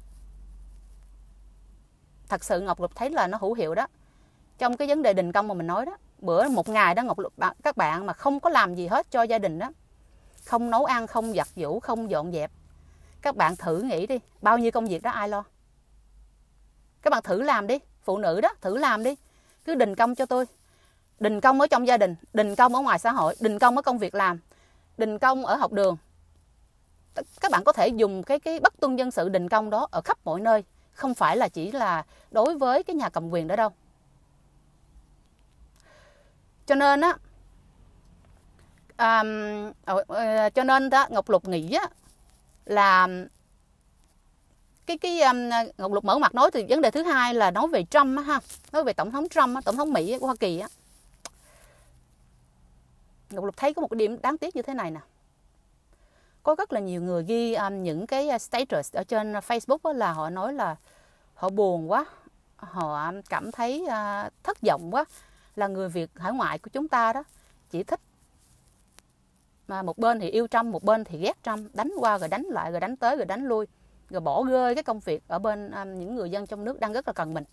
Thật sự Ngọc Lục thấy là nó hữu hiệu đó. Trong cái vấn đề đình công mà mình nói đó, bữa một ngày đó Ngọc Lục, các bạn mà không có làm gì hết cho gia đình đó, không nấu ăn, không giặt giũ, không dọn dẹp, các bạn thử nghĩ đi, bao nhiêu công việc đó ai lo? Các bạn thử làm đi, phụ nữ đó, thử làm đi. Cứ đình công cho tôi. Đình công ở trong gia đình, đình công ở ngoài xã hội, đình công ở công việc làm, đình công ở học đường. Các bạn có thể dùng cái cái bất tuân dân sự đình công đó ở khắp mọi nơi. Không phải là chỉ là đối với cái nhà cầm quyền đó đâu. Cho nên á, um, uh, cho nên đó, Ngọc Lục nghĩ á, là cái cái um, Ngọc Lục mở mặt nói thì vấn đề thứ hai là nói về Trump á, ha, nói về tổng thống Trump á, tổng thống Mỹ của Hoa Kỳ á. Ngọc Lục thấy có một cái điểm đáng tiếc như thế này nè. Có rất là nhiều người ghi um, những cái status ở trên Facebook đó, là họ nói là họ buồn quá, họ cảm thấy uh, thất vọng quá, là người Việt hải ngoại của chúng ta đó chỉ thích mà một bên thì yêu Trump, một bên thì ghét Trump, đánh qua rồi đánh lại, rồi đánh tới rồi đánh lui, rồi bỏ rơi cái công việc ở bên um, những người dân trong nước đang rất là cần mình.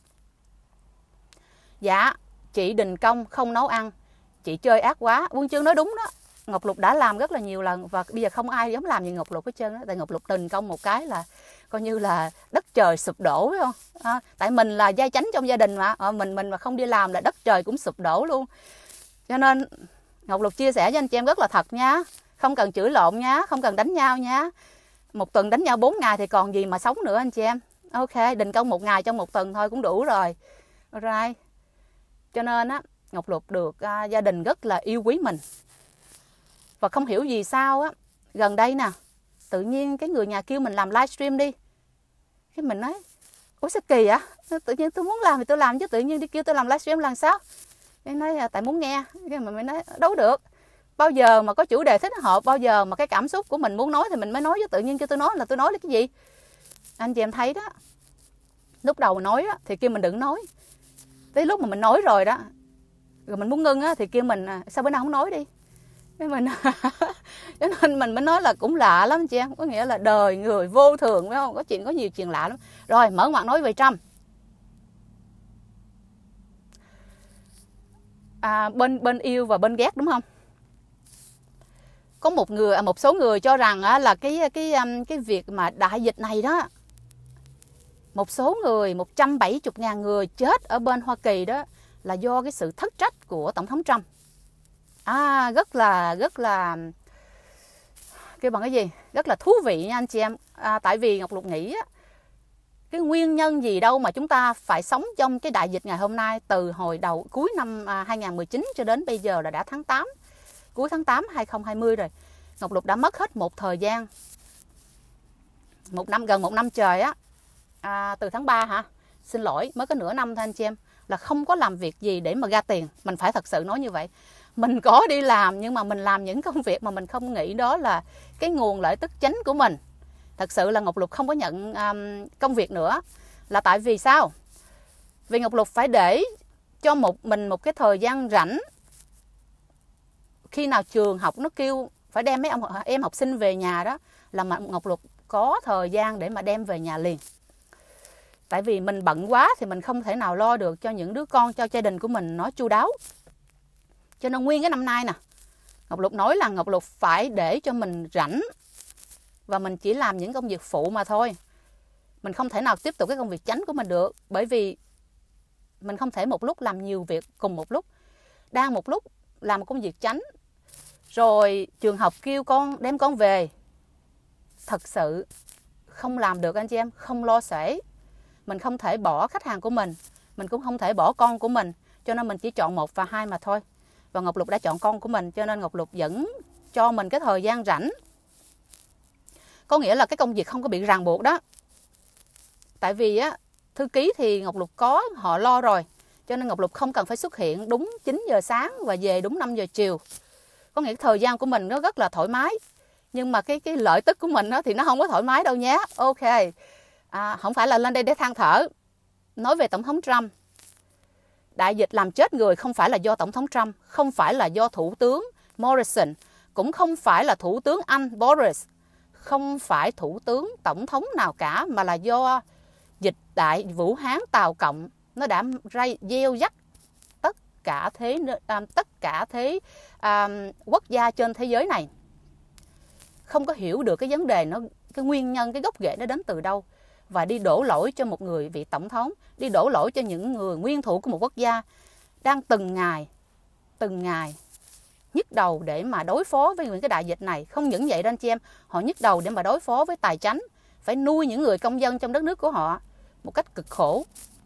Dạ, chị đình công không nấu ăn, chị chơi ác quá. Quân Chương nói đúng đó. Ngọc Lục đã làm rất là nhiều lần và bây giờ không ai dám làm như Ngọc Lục hết trơn đó. Tại Ngọc Lục đình công một cái là coi như là đất trời sụp đổ, phải không? À, tại mình là vai chánh trong gia đình mà, à, mình mình mà không đi làm là đất trời cũng sụp đổ luôn. Cho nên Ngọc Lục chia sẻ với anh chị em rất là thật nha. Không cần chửi lộn nha, không cần đánh nhau nha. Một tuần đánh nhau bốn ngày thì còn gì mà sống nữa anh chị em. Ok, đình công một ngày trong một tuần thôi cũng đủ rồi. Right. Cho nên á, Ngọc Lục được uh, gia đình rất là yêu quý mình. Và không hiểu gì sao á, gần đây nè, tự nhiên cái người nhà kêu mình làm livestream đi. Cái mình nói, ủa sao kỳ vậy? Tự nhiên tôi muốn làm thì tôi làm chứ tự nhiên đi kêu tôi làm livestream làm sao? Cái nói tại muốn nghe. Cái mình mới nói đâu được. Bao giờ mà có chủ đề thích hợp, bao giờ mà cái cảm xúc của mình muốn nói thì mình mới nói, chứ tự nhiên kêu tôi nói là tôi nói là cái gì? Anh chị em thấy đó. Lúc đầu nói á, thì kêu mình đừng nói. Tới lúc mà mình nói rồi đó, rồi mình muốn ngưng á, thì kêu mình sao bữa nào không nói đi. Cái mình cho nên mình mới nói là cũng lạ lắm chị em, có nghĩa là đời người vô thường phải không, có chuyện có nhiều chuyện lạ lắm. Rồi mở ngoặt nói về Trump. À, bên bên yêu và bên ghét đúng không? Có một người một số người cho rằng á, là cái cái cái việc mà đại dịch này đó, một số người một trăm bảy mươi ngàn người chết ở bên Hoa Kỳ đó là do cái sự thất trách của Tổng thống Trump. À, rất là rất là kêu bằng cái gì, rất là thú vị nha anh chị em. À, tại vì Ngọc Lục nghĩ á, cái nguyên nhân gì đâu mà chúng ta phải sống trong cái đại dịch ngày hôm nay, từ hồi đầu cuối năm hai không một chín cho đến bây giờ là đã tháng tám, cuối tháng tám hai không hai không rồi. Ngọc Lục đã mất hết một thời gian, một năm, gần một năm trời á, à, từ tháng ba hả, xin lỗi, mới có nửa năm thôi anh chị em, là không có làm việc gì để mà ra tiền. Mình phải thật sự nói như vậy. Mình có đi làm nhưng mà mình làm những công việc mà mình không nghĩ đó là cái nguồn lợi tức chính của mình. Thật sự là Ngọc Lục không có nhận um, công việc nữa. Là tại vì sao? Vì Ngọc Lục phải để cho một mình một cái thời gian rảnh. Khi nào trường học nó kêu phải đem mấy ông em học sinh về nhà đó, là Ngọc Lục có thời gian để mà đem về nhà liền. Tại vì mình bận quá thì mình không thể nào lo được cho những đứa con, cho gia đình của mình nó chu đáo. Cho nên nguyên cái năm nay nè, Ngọc Lục nói là Ngọc Lục phải để cho mình rảnh. Và mình chỉ làm những công việc phụ mà thôi. Mình không thể nào tiếp tục cái công việc chính của mình được. Bởi vì mình không thể một lúc làm nhiều việc cùng một lúc. Đang một lúc làm một công việc chính, rồi trường học kêu con đem con về, thật sự không làm được anh chị em, không lo xuể. Mình không thể bỏ khách hàng của mình, mình cũng không thể bỏ con của mình. Cho nên mình chỉ chọn một và hai mà thôi. Và Ngọc Lục đã chọn con của mình, cho nên Ngọc Lục vẫn cho mình cái thời gian rảnh. Có nghĩa là cái công việc không có bị ràng buộc đó. Tại vì á, thư ký thì Ngọc Lục có, họ lo rồi. Cho nên Ngọc Lục không cần phải xuất hiện đúng chín giờ sáng và về đúng năm giờ chiều. Có nghĩa thời gian của mình nó rất là thoải mái. Nhưng mà cái cái lợi tức của mình đó thì nó không có thoải mái đâu nhé. Ok, à, không phải là lên đây để than thở. Nói về Tổng thống Trump. Đại dịch làm chết người không phải là do Tổng thống Trump, không phải là do Thủ tướng Morrison, cũng không phải là Thủ tướng Anh Boris, không phải Thủ tướng Tổng thống nào cả, mà là do dịch đại Vũ Hán Tàu Cộng. Nó đã gieo rắc tất cả thế tất cả thế um, quốc gia trên thế giới này. Không có hiểu được cái vấn đề, nó cái nguyên nhân, cái gốc rễ nó đến từ đâu. Và đi đổ lỗi cho một người vị tổng thống, đi đổ lỗi cho những người nguyên thủ của một quốc gia đang từng ngày, từng ngày nhức đầu để mà đối phó với những cái đại dịch này. Không những vậy đó anh chị em, họ nhức đầu để mà đối phó với tài chánh, phải nuôi những người công dân trong đất nước của họ một cách cực khổ.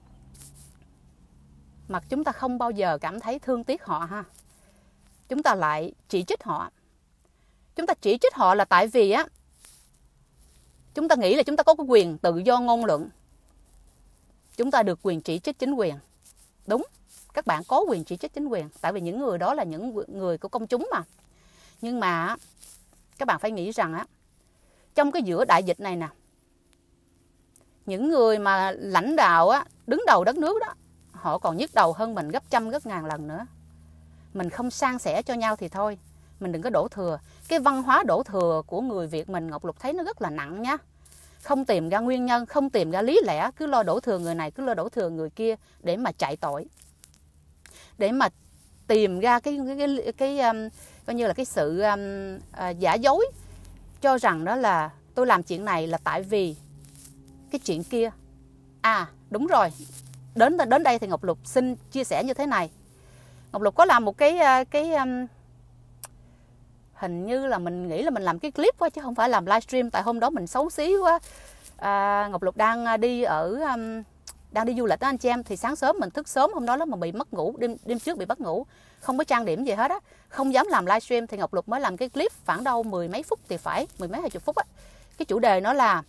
Mà chúng ta không bao giờ cảm thấy thương tiếc họ ha. Chúng ta lại chỉ trích họ. Chúng ta chỉ trích họ là tại vì á, chúng ta nghĩ là chúng ta có cái quyền tự do ngôn luận. Chúng ta được quyền chỉ trích chính quyền. Đúng, các bạn có quyền chỉ trích chính quyền. Tại vì những người đó là những người của công chúng mà. Nhưng mà các bạn phải nghĩ rằng á, trong cái giữa đại dịch này nè, những người mà lãnh đạo á, đứng đầu đất nước đó, họ còn nhức đầu hơn mình gấp trăm gấp ngàn lần nữa. Mình không san sẻ cho nhau thì thôi, mình đừng có đổ thừa. Cái văn hóa đổ thừa của người Việt mình, Ngọc Lục thấy nó rất là nặng nha. Không tìm ra nguyên nhân, không tìm ra lý lẽ, cứ lo đổ thừa người này, cứ lo đổ thừa người kia để mà chạy tội, để mà tìm ra cái cái cái, cái um, coi như là cái sự um, uh, giả dối, cho rằng đó là tôi làm chuyện này là tại vì cái chuyện kia. À đúng rồi, đến đến đây thì Ngọc Lục xin chia sẻ như thế này. Ngọc Lục có làm một cái cái um, hình như là mình nghĩ là mình làm cái clip quá chứ không phải làm livestream, tại hôm đó mình xấu xí quá. À, Ngọc Lục đang đi ở um, đang đi du lịch đó anh chị em, thì sáng sớm mình thức sớm hôm đó là mà bị mất ngủ, đêm đêm trước bị mất ngủ, không có trang điểm gì hết á, không dám làm livestream, thì Ngọc Lục mới làm cái clip khoảng đâu mười mấy phút thì phải, mười mấy hai chục phút á. Cái chủ đề nó là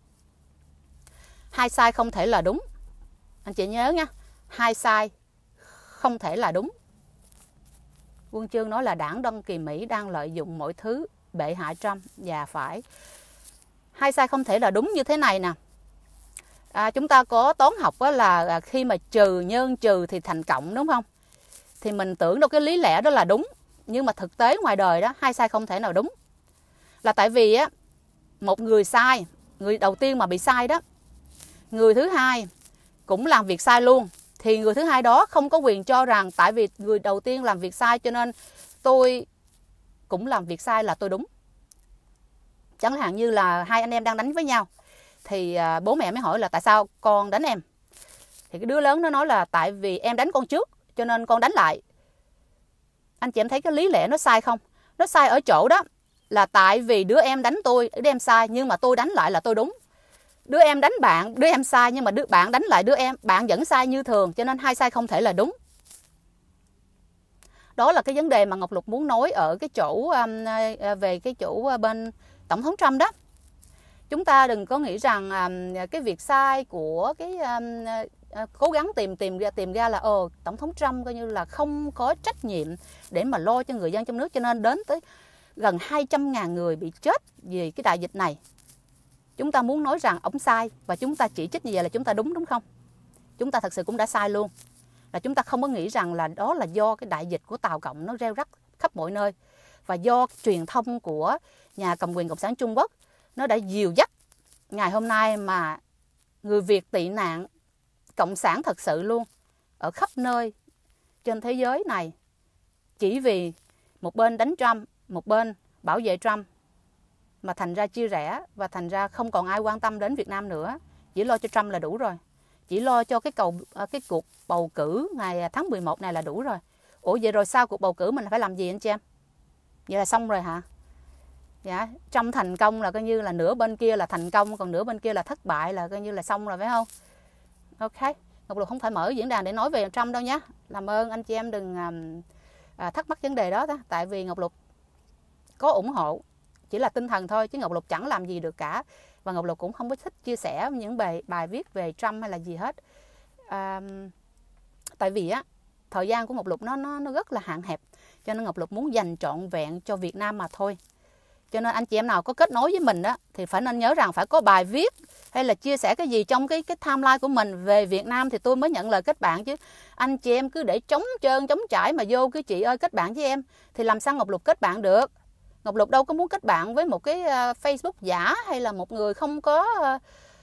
hai sai không thể là đúng. Anh chị nhớ nha, hai sai không thể là đúng. Quân Chương nói là đảng Đông Kỳ Mỹ đang lợi dụng mọi thứ bệ hại Trump. Và phải. Hai sai không thể là đúng như thế này nè. À, chúng ta có toán học đó là khi mà trừ nhân trừ thì thành cộng đúng không? Thì mình tưởng đâu cái lý lẽ đó là đúng. Nhưng mà thực tế ngoài đời đó, hai sai không thể nào đúng. Là tại vì á, một người sai, người đầu tiên mà bị sai đó, người thứ hai cũng làm việc sai luôn, thì người thứ hai đó không có quyền cho rằng tại vì người đầu tiên làm việc sai cho nên tôi cũng làm việc sai là tôi đúng. Chẳng hạn như là hai anh em đang đánh với nhau, thì bố mẹ mới hỏi là tại sao con đánh em. Thì cái đứa lớn nó nói là tại vì em đánh con trước cho nên con đánh lại. Anh chị em thấy cái lý lẽ nó sai không? Nó sai ở chỗ đó là tại vì đứa em đánh tôi, đứa em sai, nhưng mà tôi đánh lại là tôi đúng. Đứa em đánh bạn, đứa em sai, nhưng mà đứa bạn đánh lại đứa em, bạn vẫn sai như thường, cho nên hai sai không thể là đúng. Đó là cái vấn đề mà Ngọc Lục muốn nói ở cái chỗ um, về cái chỗ bên Tổng thống Trump đó. Chúng ta đừng có nghĩ rằng um, cái việc sai của cái um, uh, cố gắng tìm tìm ra tìm ra là ờ Tổng thống Trump coi như là không có trách nhiệm để mà lo cho người dân trong nước, cho nên đến tới gần hai trăm ngàn người bị chết vì cái đại dịch này. Chúng ta muốn nói rằng ông sai và chúng ta chỉ trích như vậy là chúng ta đúng, đúng không? Chúng ta thật sự cũng đã sai luôn. Là chúng ta không có nghĩ rằng là đó là do cái đại dịch của Tàu Cộng nó reo rắc khắp mọi nơi, và do truyền thông của nhà cầm quyền Cộng sản Trung Quốc nó đã dìu dắt ngày hôm nay mà người Việt tị nạn cộng sản thật sự luôn ở khắp nơi trên thế giới này, chỉ vì một bên đánh Trump, một bên bảo vệ Trump, mà thành ra chia rẽ và thành ra không còn ai quan tâm đến Việt Nam nữa. Chỉ lo cho Trump là đủ rồi. Chỉ lo cho cái cầu cái cuộc bầu cử ngày tháng mười một này là đủ rồi. Ủa vậy rồi sau cuộc bầu cử mình phải làm gì anh chị em? Vậy là xong rồi hả? Dạ, Trump thành công là coi như là nửa bên kia là thành công, còn nửa bên kia là thất bại, là coi như là xong rồi phải không? Ok, Ngọc Lục không phải mở diễn đàn để nói về Trump đâu nhé. Làm ơn anh chị em đừng à, thắc mắc vấn đề đó, đó. Tại vì Ngọc Lục có ủng hộ, chỉ là tinh thần thôi, chứ Ngọc Lục chẳng làm gì được cả. Và Ngọc Lục cũng không có thích chia sẻ những bài, bài viết về Trump hay là gì hết. À, tại vì á, thời gian của Ngọc Lục nó, nó, nó rất là hạn hẹp, cho nên Ngọc Lục muốn dành trọn vẹn cho Việt Nam mà thôi. Cho nên anh chị em nào có kết nối với mình đó thì phải nên nhớ rằng phải có bài viết hay là chia sẻ cái gì trong cái cái timeline của mình về Việt Nam thì tôi mới nhận lời kết bạn. Chứ anh chị em cứ để trống trơn trống trải mà vô cái chị ơi kết bạn với em thì làm sao Ngọc Lục kết bạn được. Ngọc Lục đâu có muốn kết bạn với một cái uh, Facebook giả hay là một người không có uh,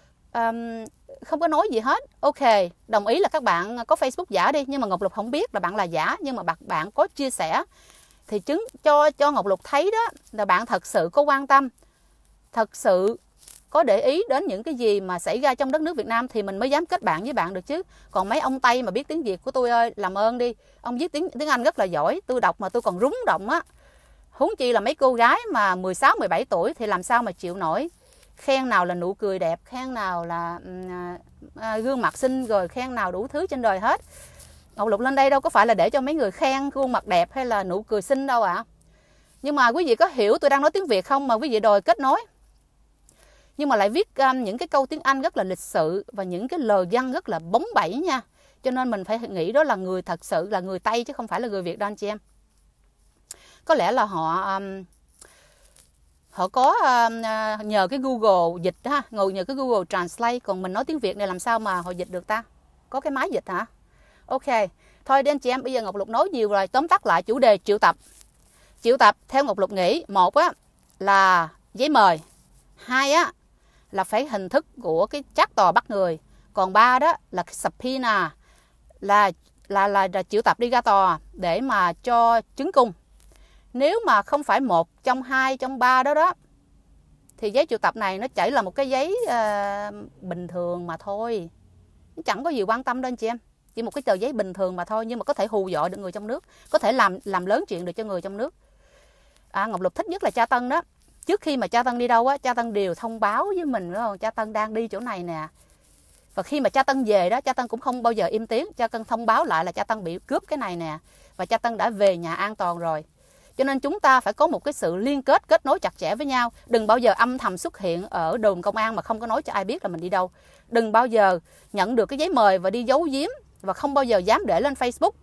um, không có nói gì hết. Ok, đồng ý là các bạn có Facebook giả đi, nhưng mà Ngọc Lục không biết là bạn là giả, nhưng mà bạn có chia sẻ thì chứng cho cho Ngọc Lục thấy đó là bạn thật sự có quan tâm, thật sự có để ý đến những cái gì mà xảy ra trong đất nước Việt Nam thì mình mới dám kết bạn với bạn được chứ. Còn mấy ông Tây mà biết tiếng Việt của tôi ơi, làm ơn đi, ông viết tiếng tiếng Anh rất là giỏi, tôi đọc mà tôi còn rúng động á. Huống chi là mấy cô gái mà mười sáu, mười bảy tuổi thì làm sao mà chịu nổi. Khen nào là nụ cười đẹp, khen nào là à, à, gương mặt xinh, rồi khen nào đủ thứ trên đời hết. Ngọc Lục lên đây đâu có phải là để cho mấy người khen gương mặt đẹp hay là nụ cười xinh đâu ạ. À. Nhưng mà quý vị có hiểu tôi đang nói tiếng Việt không mà quý vị đòi kết nối. Nhưng mà lại viết um, những cái câu tiếng Anh rất là lịch sự và những cái lời văn rất là bóng bẩy nha. Cho nên mình phải nghĩ đó là người thật sự là người Tây chứ không phải là người Việt đâu anh chị em. Có lẽ là họ um, họ có um, nhờ cái Google dịch ha, ngồi nhờ cái Google Translate, còn mình nói tiếng Việt này làm sao mà họ dịch được ta? Có cái máy dịch hả? Ok, thôi đi anh chị em, bây giờ Ngọc Lục nói nhiều rồi, tóm tắt lại chủ đề triệu tập. Triệu tập theo Ngọc Lục nghĩ, một á là giấy mời, hai á là phải hình thức của cái trác tòa bắt người, còn ba đó là subpoena, là là là, là triệu tập đi ra tòa để mà cho chứng cung. Nếu mà không phải một trong hai trong ba đó đó thì giấy triệu tập này nó chỉ là một cái giấy uh, bình thường mà thôi, nó chẳng có gì quan tâm đâu anh chị em. Chỉ một cái tờ giấy bình thường mà thôi, nhưng mà có thể hù dọa được người trong nước, có thể làm làm lớn chuyện được cho người trong nước. À, Ngọc Lục thích nhất là cha Tân đó. Trước khi mà cha Tân đi đâu á, cha Tân đều thông báo với mình, đúng không? Cha Tân đang đi chỗ này nè. Và khi mà cha Tân về đó, cha Tân cũng không bao giờ im tiếng. Cha Tân thông báo lại là cha Tân bị cướp cái này nè. Và cha Tân đã về nhà an toàn rồi. Cho nên chúng ta phải có một cái sự liên kết, kết nối chặt chẽ với nhau. Đừng bao giờ âm thầm xuất hiện ở đồn công an mà không có nói cho ai biết là mình đi đâu. Đừng bao giờ nhận được cái giấy mời và đi giấu giếm, và không bao giờ dám để lên Facebook.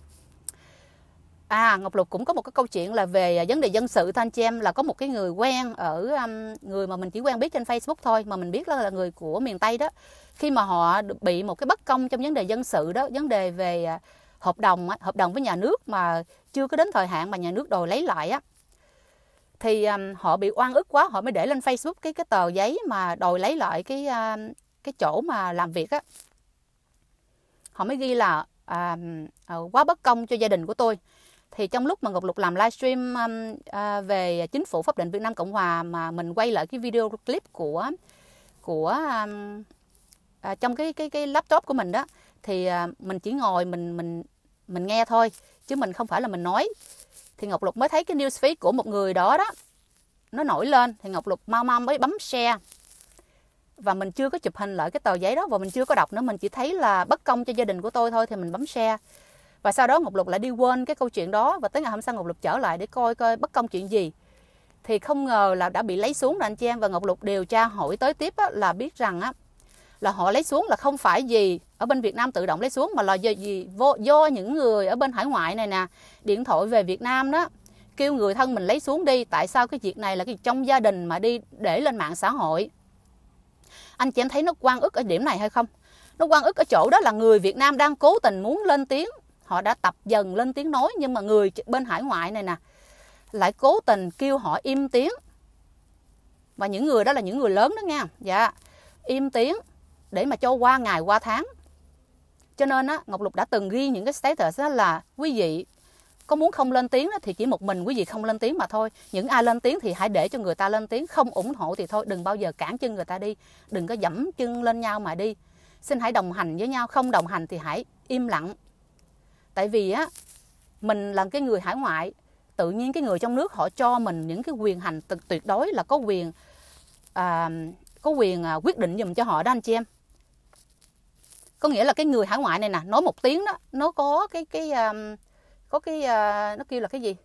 À, Ngọc Lục cũng có một cái câu chuyện là về vấn đề dân sự thôi anh chị em. Là có một cái người quen ở um, người mà mình chỉ quen biết trên Facebook thôi, mà mình biết là người của miền Tây đó. Khi mà họ bị một cái bất công trong vấn đề dân sự đó, vấn đề về hợp đồng hợp đồng với nhà nước mà chưa có đến thời hạn mà nhà nước đòi lấy lại á, thì um, họ bị oan ức quá, họ mới để lên Facebook cái cái tờ giấy mà đòi lấy lại cái uh, cái chỗ mà làm việc á. Họ mới ghi là à, uh, quá bất công cho gia đình của tôi. Thì trong lúc mà Ngọc Lục làm livestream um, uh, về chính phủ pháp định Việt Nam Cộng Hòa, mà mình quay lại cái video clip của của um, uh, trong cái cái cái laptop của mình đó, thì uh, mình chỉ ngồi mình mình mình nghe thôi, chứ mình không phải là mình nói. Thì Ngọc Lục mới thấy cái news feed của một người đó đó nó nổi lên, thì Ngọc Lục mau mau mới bấm share. Và mình chưa có chụp hình lại cái tờ giấy đó, và mình chưa có đọc nữa, mình chỉ thấy là bất công cho gia đình của tôi thôi, thì mình bấm share. Và sau đó Ngọc Lục lại đi quên cái câu chuyện đó, và tới ngày hôm sau Ngọc Lục trở lại để coi coi bất công chuyện gì. Thì không ngờ là đã bị lấy xuống rồi anh chị em. Và Ngọc Lục điều tra hỏi tới tiếp á, là biết rằng á, là họ lấy xuống là không phải vì ở bên Việt Nam tự động lấy xuống, mà là do, gì, vô, do những người ở bên hải ngoại này nè điện thoại về Việt Nam đó, kêu người thân mình lấy xuống đi. Tại sao cái việc này là cái trong gia đình mà đi để lên mạng xã hội? Anh chị em thấy nó oan ức ở điểm này hay không? Nó oan ức ở chỗ đó là người Việt Nam đang cố tình muốn lên tiếng, họ đã tập dần lên tiếng nói, nhưng mà người bên hải ngoại này nè lại cố tình kêu họ im tiếng. Và những người đó là những người lớn đó nha. Dạ, im tiếng để mà cho qua ngày qua tháng. Cho nên á, Ngọc Lục đã từng ghi những cái status đó là quý vị có muốn không lên tiếng đó, thì chỉ một mình quý vị không lên tiếng mà thôi. Những ai lên tiếng thì hãy để cho người ta lên tiếng, không ủng hộ thì thôi, đừng bao giờ cản chân người ta đi, đừng có dẫm chân lên nhau mà đi. Xin hãy đồng hành với nhau, không đồng hành thì hãy im lặng. Tại vì á, mình là cái người hải ngoại, tự nhiên cái người trong nước họ cho mình những cái quyền hành tuyệt đối, là có quyền à, có quyền à, quyết định giùm cho họ đó anh chị em. Có nghĩa là cái người hải ngoại này nè, nói một tiếng đó, nó có cái cái um, có cái uh, nó kêu là cái gì?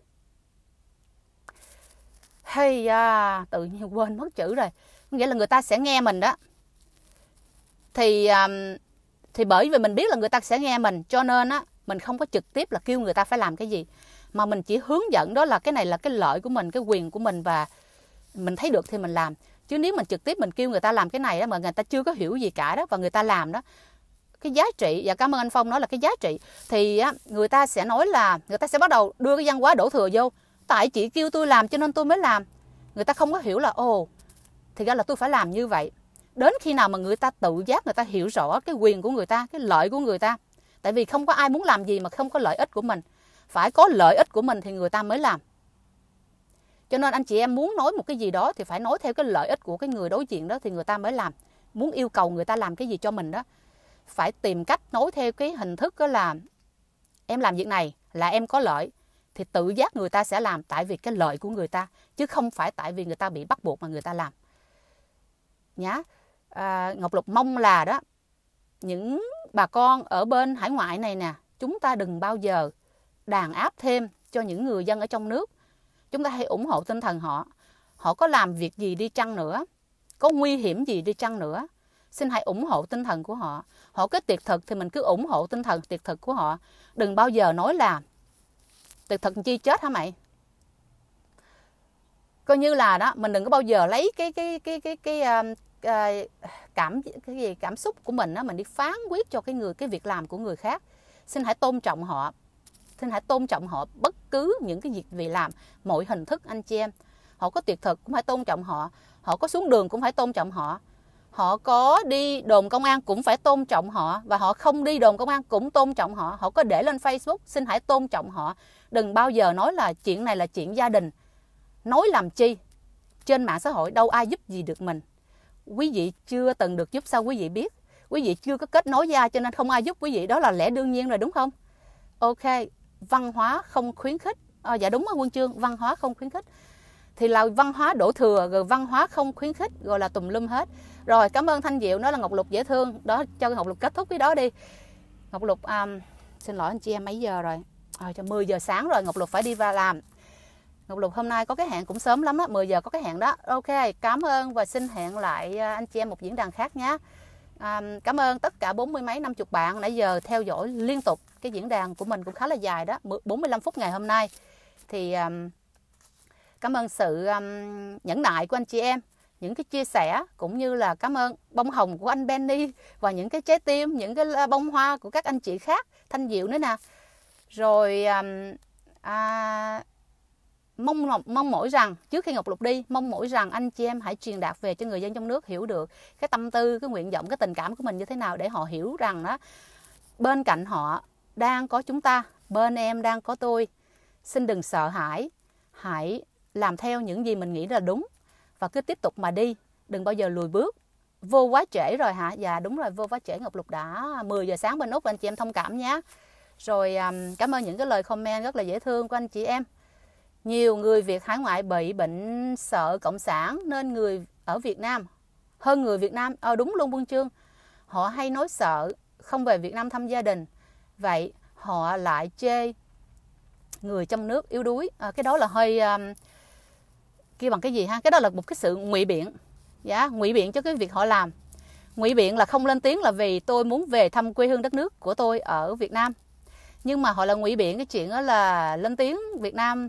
Hay à, tự nhiên quên mất chữ rồi. Nghĩa là người ta sẽ nghe mình đó. Thì um, thì bởi vì mình biết là người ta sẽ nghe mình, cho nên á, mình không có trực tiếp là kêu người ta phải làm cái gì, mà mình chỉ hướng dẫn đó là cái này là cái lợi của mình, cái quyền của mình, và mình thấy được thì mình làm. Chứ nếu mình trực tiếp mình kêu người ta làm cái này đó mà người ta chưa có hiểu gì cả đó, và người ta làm đó, cái giá trị, và cảm ơn anh Phong nói là cái giá trị, thì á, người ta sẽ nói là người ta sẽ bắt đầu đưa cái văn hóa đổ thừa vô. Tại chị kêu tôi làm cho nên tôi mới làm. Người ta không có hiểu là ồ, thì ra là tôi phải làm như vậy. Đến khi nào mà người ta tự giác, người ta hiểu rõ cái quyền của người ta, cái lợi của người ta. Tại vì không có ai muốn làm gì mà không có lợi ích của mình. Phải có lợi ích của mình thì người ta mới làm. Cho nên anh chị em muốn nói một cái gì đó thì phải nói theo cái lợi ích của cái người đối diện đó thì người ta mới làm. Muốn yêu cầu người ta làm cái gì cho mình đó, phải tìm cách nói theo cái hình thức đó là em làm việc này là em có lợi, thì tự giác người ta sẽ làm tại vì cái lợi của người ta, chứ không phải tại vì người ta bị bắt buộc mà người ta làm. Nhá. À, Ngọc Lục mong là đó, những bà con ở bên hải ngoại này nè, chúng ta đừng bao giờ đàn áp thêm cho những người dân ở trong nước. Chúng ta hãy ủng hộ tinh thần họ. Họ có làm việc gì đi chăng nữa, có nguy hiểm gì đi chăng nữa, xin hãy ủng hộ tinh thần của họ. Họ có tuyệt thực thì mình cứ ủng hộ tinh thần tuyệt thực của họ. Đừng bao giờ nói là tuyệt thực chi chết hả mày. Coi như là đó, mình đừng có bao giờ lấy cái cái cái cái cái, cái uh, cảm cái gì cảm xúc của mình đó, mình đi phán quyết cho cái người cái việc làm của người khác. Xin hãy tôn trọng họ. Xin hãy tôn trọng họ bất cứ những cái việc vì làm, mọi hình thức anh chị em. Họ có tuyệt thực cũng phải tôn trọng họ. Họ có xuống đường cũng phải tôn trọng họ. Họ có đi đồn công an cũng phải tôn trọng họ. Và họ không đi đồn công an cũng tôn trọng họ. Họ có để lên Facebook, xin hãy tôn trọng họ. Đừng bao giờ nói là chuyện này là chuyện gia đình. Nói làm chi? Trên mạng xã hội đâu ai giúp gì được mình. Quý vị chưa từng được giúp sao quý vị biết? Quý vị chưa có kết nối với ai cho nên không ai giúp quý vị. Đó là lẽ đương nhiên rồi đúng không? Ok, văn hóa không khuyến khích. À, dạ đúng rồi Quân Chương, văn hóa không khuyến khích. Thì là văn hóa đổ thừa, rồi văn hóa không khuyến khích, rồi là tùm lum hết. Rồi, cảm ơn Thanh Diệu, nói là Ngọc Lục dễ thương. Đó, cho Ngọc Lục kết thúc cái đó đi. Ngọc Lục, um, xin lỗi anh chị em mấy giờ rồi? À, cho mười giờ sáng rồi, Ngọc Lục phải đi vào làm. Ngọc Lục hôm nay có cái hẹn cũng sớm lắm á, mười giờ có cái hẹn đó. Ok, cảm ơn và xin hẹn lại anh chị em một diễn đàn khác nhé. À, cảm ơn tất cả bốn mươi mấy năm chục bạn nãy giờ theo dõi liên tục. Cái diễn đàn của mình cũng khá là dài đó, bốn mươi lăm phút ngày hôm nay. Thì um, cảm ơn sự um, nhẫn nại của anh chị em, những cái chia sẻ, cũng như là cảm ơn bông hồng của anh Benny và những cái trái tim, những cái bông hoa của các anh chị khác, Thanh Diệu nữa nè. Rồi à, à, mong mong mỏi rằng trước khi Ngọc Lục đi, mong mỏi rằng anh chị em hãy truyền đạt về cho người dân trong nước hiểu được cái tâm tư, cái nguyện vọng, cái tình cảm của mình như thế nào, để họ hiểu rằng đó, bên cạnh họ đang có chúng ta, bên em đang có tôi. Xin đừng sợ hãi, hãy làm theo những gì mình nghĩ là đúng và cứ tiếp tục mà đi, đừng bao giờ lùi bước. Vô quá trễ rồi hả? Dạ đúng rồi, vô quá trễ. Ngọc Lục đã mười giờ sáng bên Úc, anh chị em thông cảm nhé. Rồi cảm ơn những cái lời comment rất là dễ thương của anh chị em. Nhiều người Việt hải ngoại bị bệnh sợ cộng sản nên người ở Việt Nam hơn người Việt Nam. Ờ đúng luôn Buôn Chương. Họ hay nói sợ không về Việt Nam thăm gia đình, vậy họ lại chê người trong nước yếu đuối. À, cái đó là hơi um, kia bằng cái gì ha? Cái đó là một cái sự ngụy biện. Dạ, ngụy biện cho cái việc họ làm. Ngụy biện là không lên tiếng là vì tôi muốn về thăm quê hương đất nước của tôi ở Việt Nam. Nhưng mà họ là ngụy biện cái chuyện đó là lên tiếng Việt Nam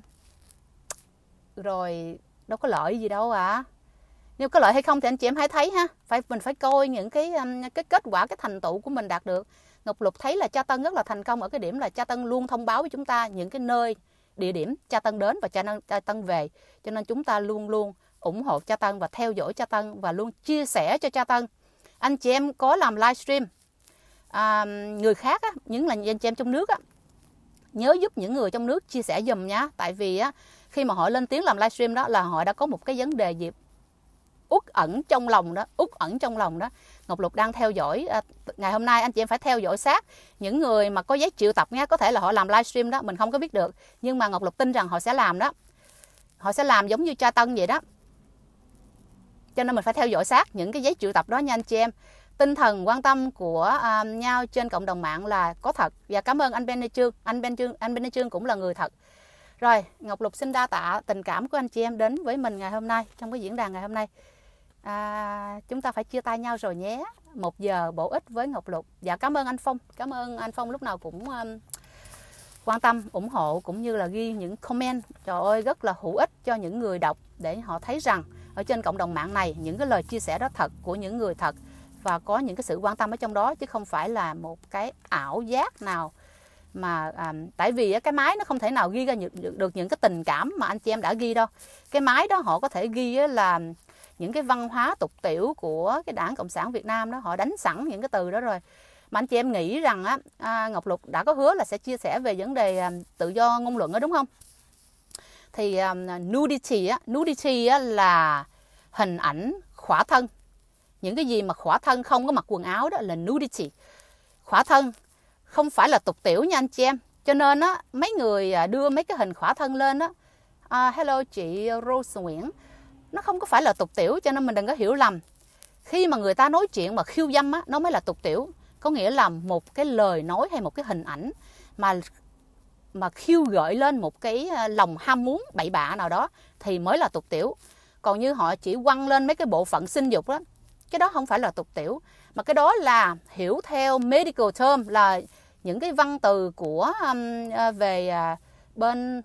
rồi đâu có lợi gì đâu ạ. À. Nếu có lợi hay không thì anh chị em hãy thấy ha. Phải mình phải coi những cái cái kết quả, cái thành tựu của mình đạt được. Ngọc Lục thấy là Cha Tân rất là thành công ở cái điểm là Cha Tân luôn thông báo với chúng ta những cái nơi, địa điểm Cha Tân đến và Cha Tân về. Cho nên chúng ta luôn luôn ủng hộ Cha Tân và theo dõi Cha Tân và luôn chia sẻ cho Cha Tân. Anh chị em có làm livestream à, người khác á, những là anh chị em trong nước á, nhớ giúp những người trong nước chia sẻ giùm nhá. Tại vì á, khi mà họ lên tiếng làm livestream đó là họ đã có một cái vấn đề gì uất ẩn trong lòng đó, uất ẩn trong lòng đó. Ngọc Lục đang theo dõi. À, ngày hôm nay anh chị em phải theo dõi sát những người mà có giấy triệu tập nhé. Có thể là họ làm livestream đó, mình không có biết được. Nhưng mà Ngọc Lục tin rằng họ sẽ làm đó. Họ sẽ làm giống như Cha Tân vậy đó. Cho nên mình phải theo dõi sát những cái giấy triệu tập đó nha anh chị em. Tinh thần quan tâm của uh, nhau trên cộng đồng mạng là có thật. Và cảm ơn anh Ben Lê Trương. Anh Ben Trương, anh Ben Lê Trương cũng là người thật. Rồi, Ngọc Lục xin đa tạ tình cảm của anh chị em đến với mình ngày hôm nay, trong cái diễn đàn ngày hôm nay. À, chúng ta phải chia tay nhau rồi nhé. Một giờ bổ ích với Ngọc Lục. Dạ cảm ơn anh Phong. Cảm ơn anh Phong lúc nào cũng um, quan tâm, ủng hộ cũng như là ghi những comment. Trời ơi, rất là hữu ích cho những người đọc để họ thấy rằng ở trên cộng đồng mạng này những cái lời chia sẻ đó thật của những người thật và có những cái sự quan tâm ở trong đó, chứ không phải là một cái ảo giác nào. Mà à, tại vì cái máy nó không thể nào ghi ra được những cái tình cảm mà anh chị em đã ghi đâu. Cái máy đó họ có thể ghi là những cái văn hóa tục tiểu của cái Đảng Cộng sản Việt Nam đó, họ đánh sẵn những cái từ đó rồi. Mà anh chị em nghĩ rằng á, à, Ngọc Lục đã có hứa là sẽ chia sẻ về vấn đề à, tự do ngôn luận đó đúng không? Thì à, nudity á, nudity á là hình ảnh khỏa thân. Những cái gì mà khỏa thân không có mặc quần áo đó là nudity. Khỏa thân không phải là tục tiểu nha anh chị em. Cho nên á, mấy người đưa mấy cái hình khỏa thân lên á, à, hello chị Rose Nguyễn, nó không có phải là tục tiểu, cho nên mình đừng có hiểu lầm. Khi mà người ta nói chuyện mà khiêu dâm á, nó mới là tục tiểu. Có nghĩa là một cái lời nói hay một cái hình ảnh mà mà khiêu gợi lên một cái lòng ham muốn bậy bạ nào đó thì mới là tục tiểu. Còn như họ chỉ quăng lên mấy cái bộ phận sinh dục đó, cái đó không phải là tục tiểu. Mà cái đó là hiểu theo medical term, là những cái văn từ của um, về uh, bên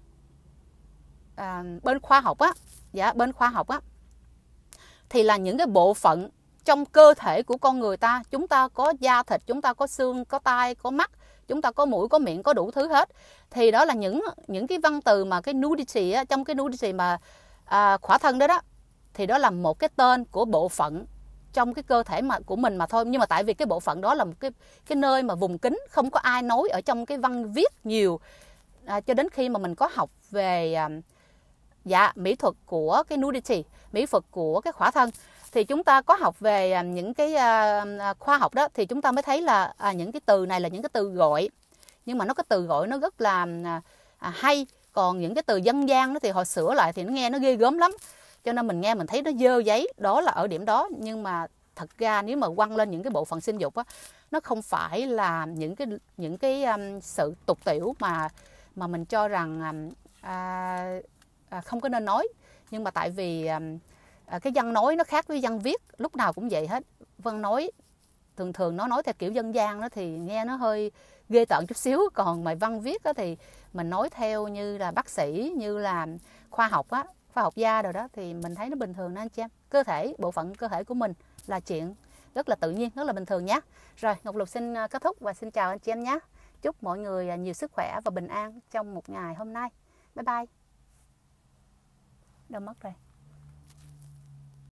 uh, bên khoa học á, dạ bên khoa học á, thì là những cái bộ phận trong cơ thể của con người ta. Chúng ta có da thịt, chúng ta có xương, có tai, có mắt, chúng ta có mũi, có miệng, có đủ thứ hết. Thì đó là những những cái văn từ mà cái nudity á, trong cái nudity mà à, khỏa thân đó đó, thì đó là một cái tên của bộ phận trong cái cơ thể mà của mình mà thôi. Nhưng mà tại vì cái bộ phận đó là một cái cái nơi mà vùng kín, không có ai nói ở trong cái văn viết nhiều, à, cho đến khi mà mình có học về à, dạ mỹ thuật của cái nudity, mỹ thuật của cái khỏa thân, thì chúng ta có học về những cái uh, khoa học đó, thì chúng ta mới thấy là à, những cái từ này là những cái từ gọi, nhưng mà nó cái từ gọi nó rất là à, hay. Còn những cái từ dân gian đó thì họ sửa lại thì nó nghe nó ghê gớm lắm, cho nên mình nghe mình thấy nó dơ giấy. Đó là ở điểm đó. Nhưng mà thật ra nếu mà quăng lên những cái bộ phận sinh dục á, nó không phải là những cái những cái um, sự tục tiểu mà mà mình cho rằng à, à, không có nên nói. Nhưng mà tại vì um, à, cái văn nói nó khác với văn viết, lúc nào cũng vậy hết. Văn nói thường thường nó nói theo kiểu dân gian đó thì nghe nó hơi ghê tởn chút xíu. Còn mà văn viết đó thì mình nói theo như là bác sĩ, như là khoa học á, khoa học gia rồi đó, thì mình thấy nó bình thường đó anh chị em. Cơ thể, bộ phận cơ thể của mình là chuyện rất là tự nhiên, rất là bình thường nhé. Rồi, Ngọc Lục xin kết thúc và xin chào anh chị em nhé. chúc mọi người nhiều sức khỏe và bình an trong một ngày hôm nay. Bye bye. Đâu mất rồi?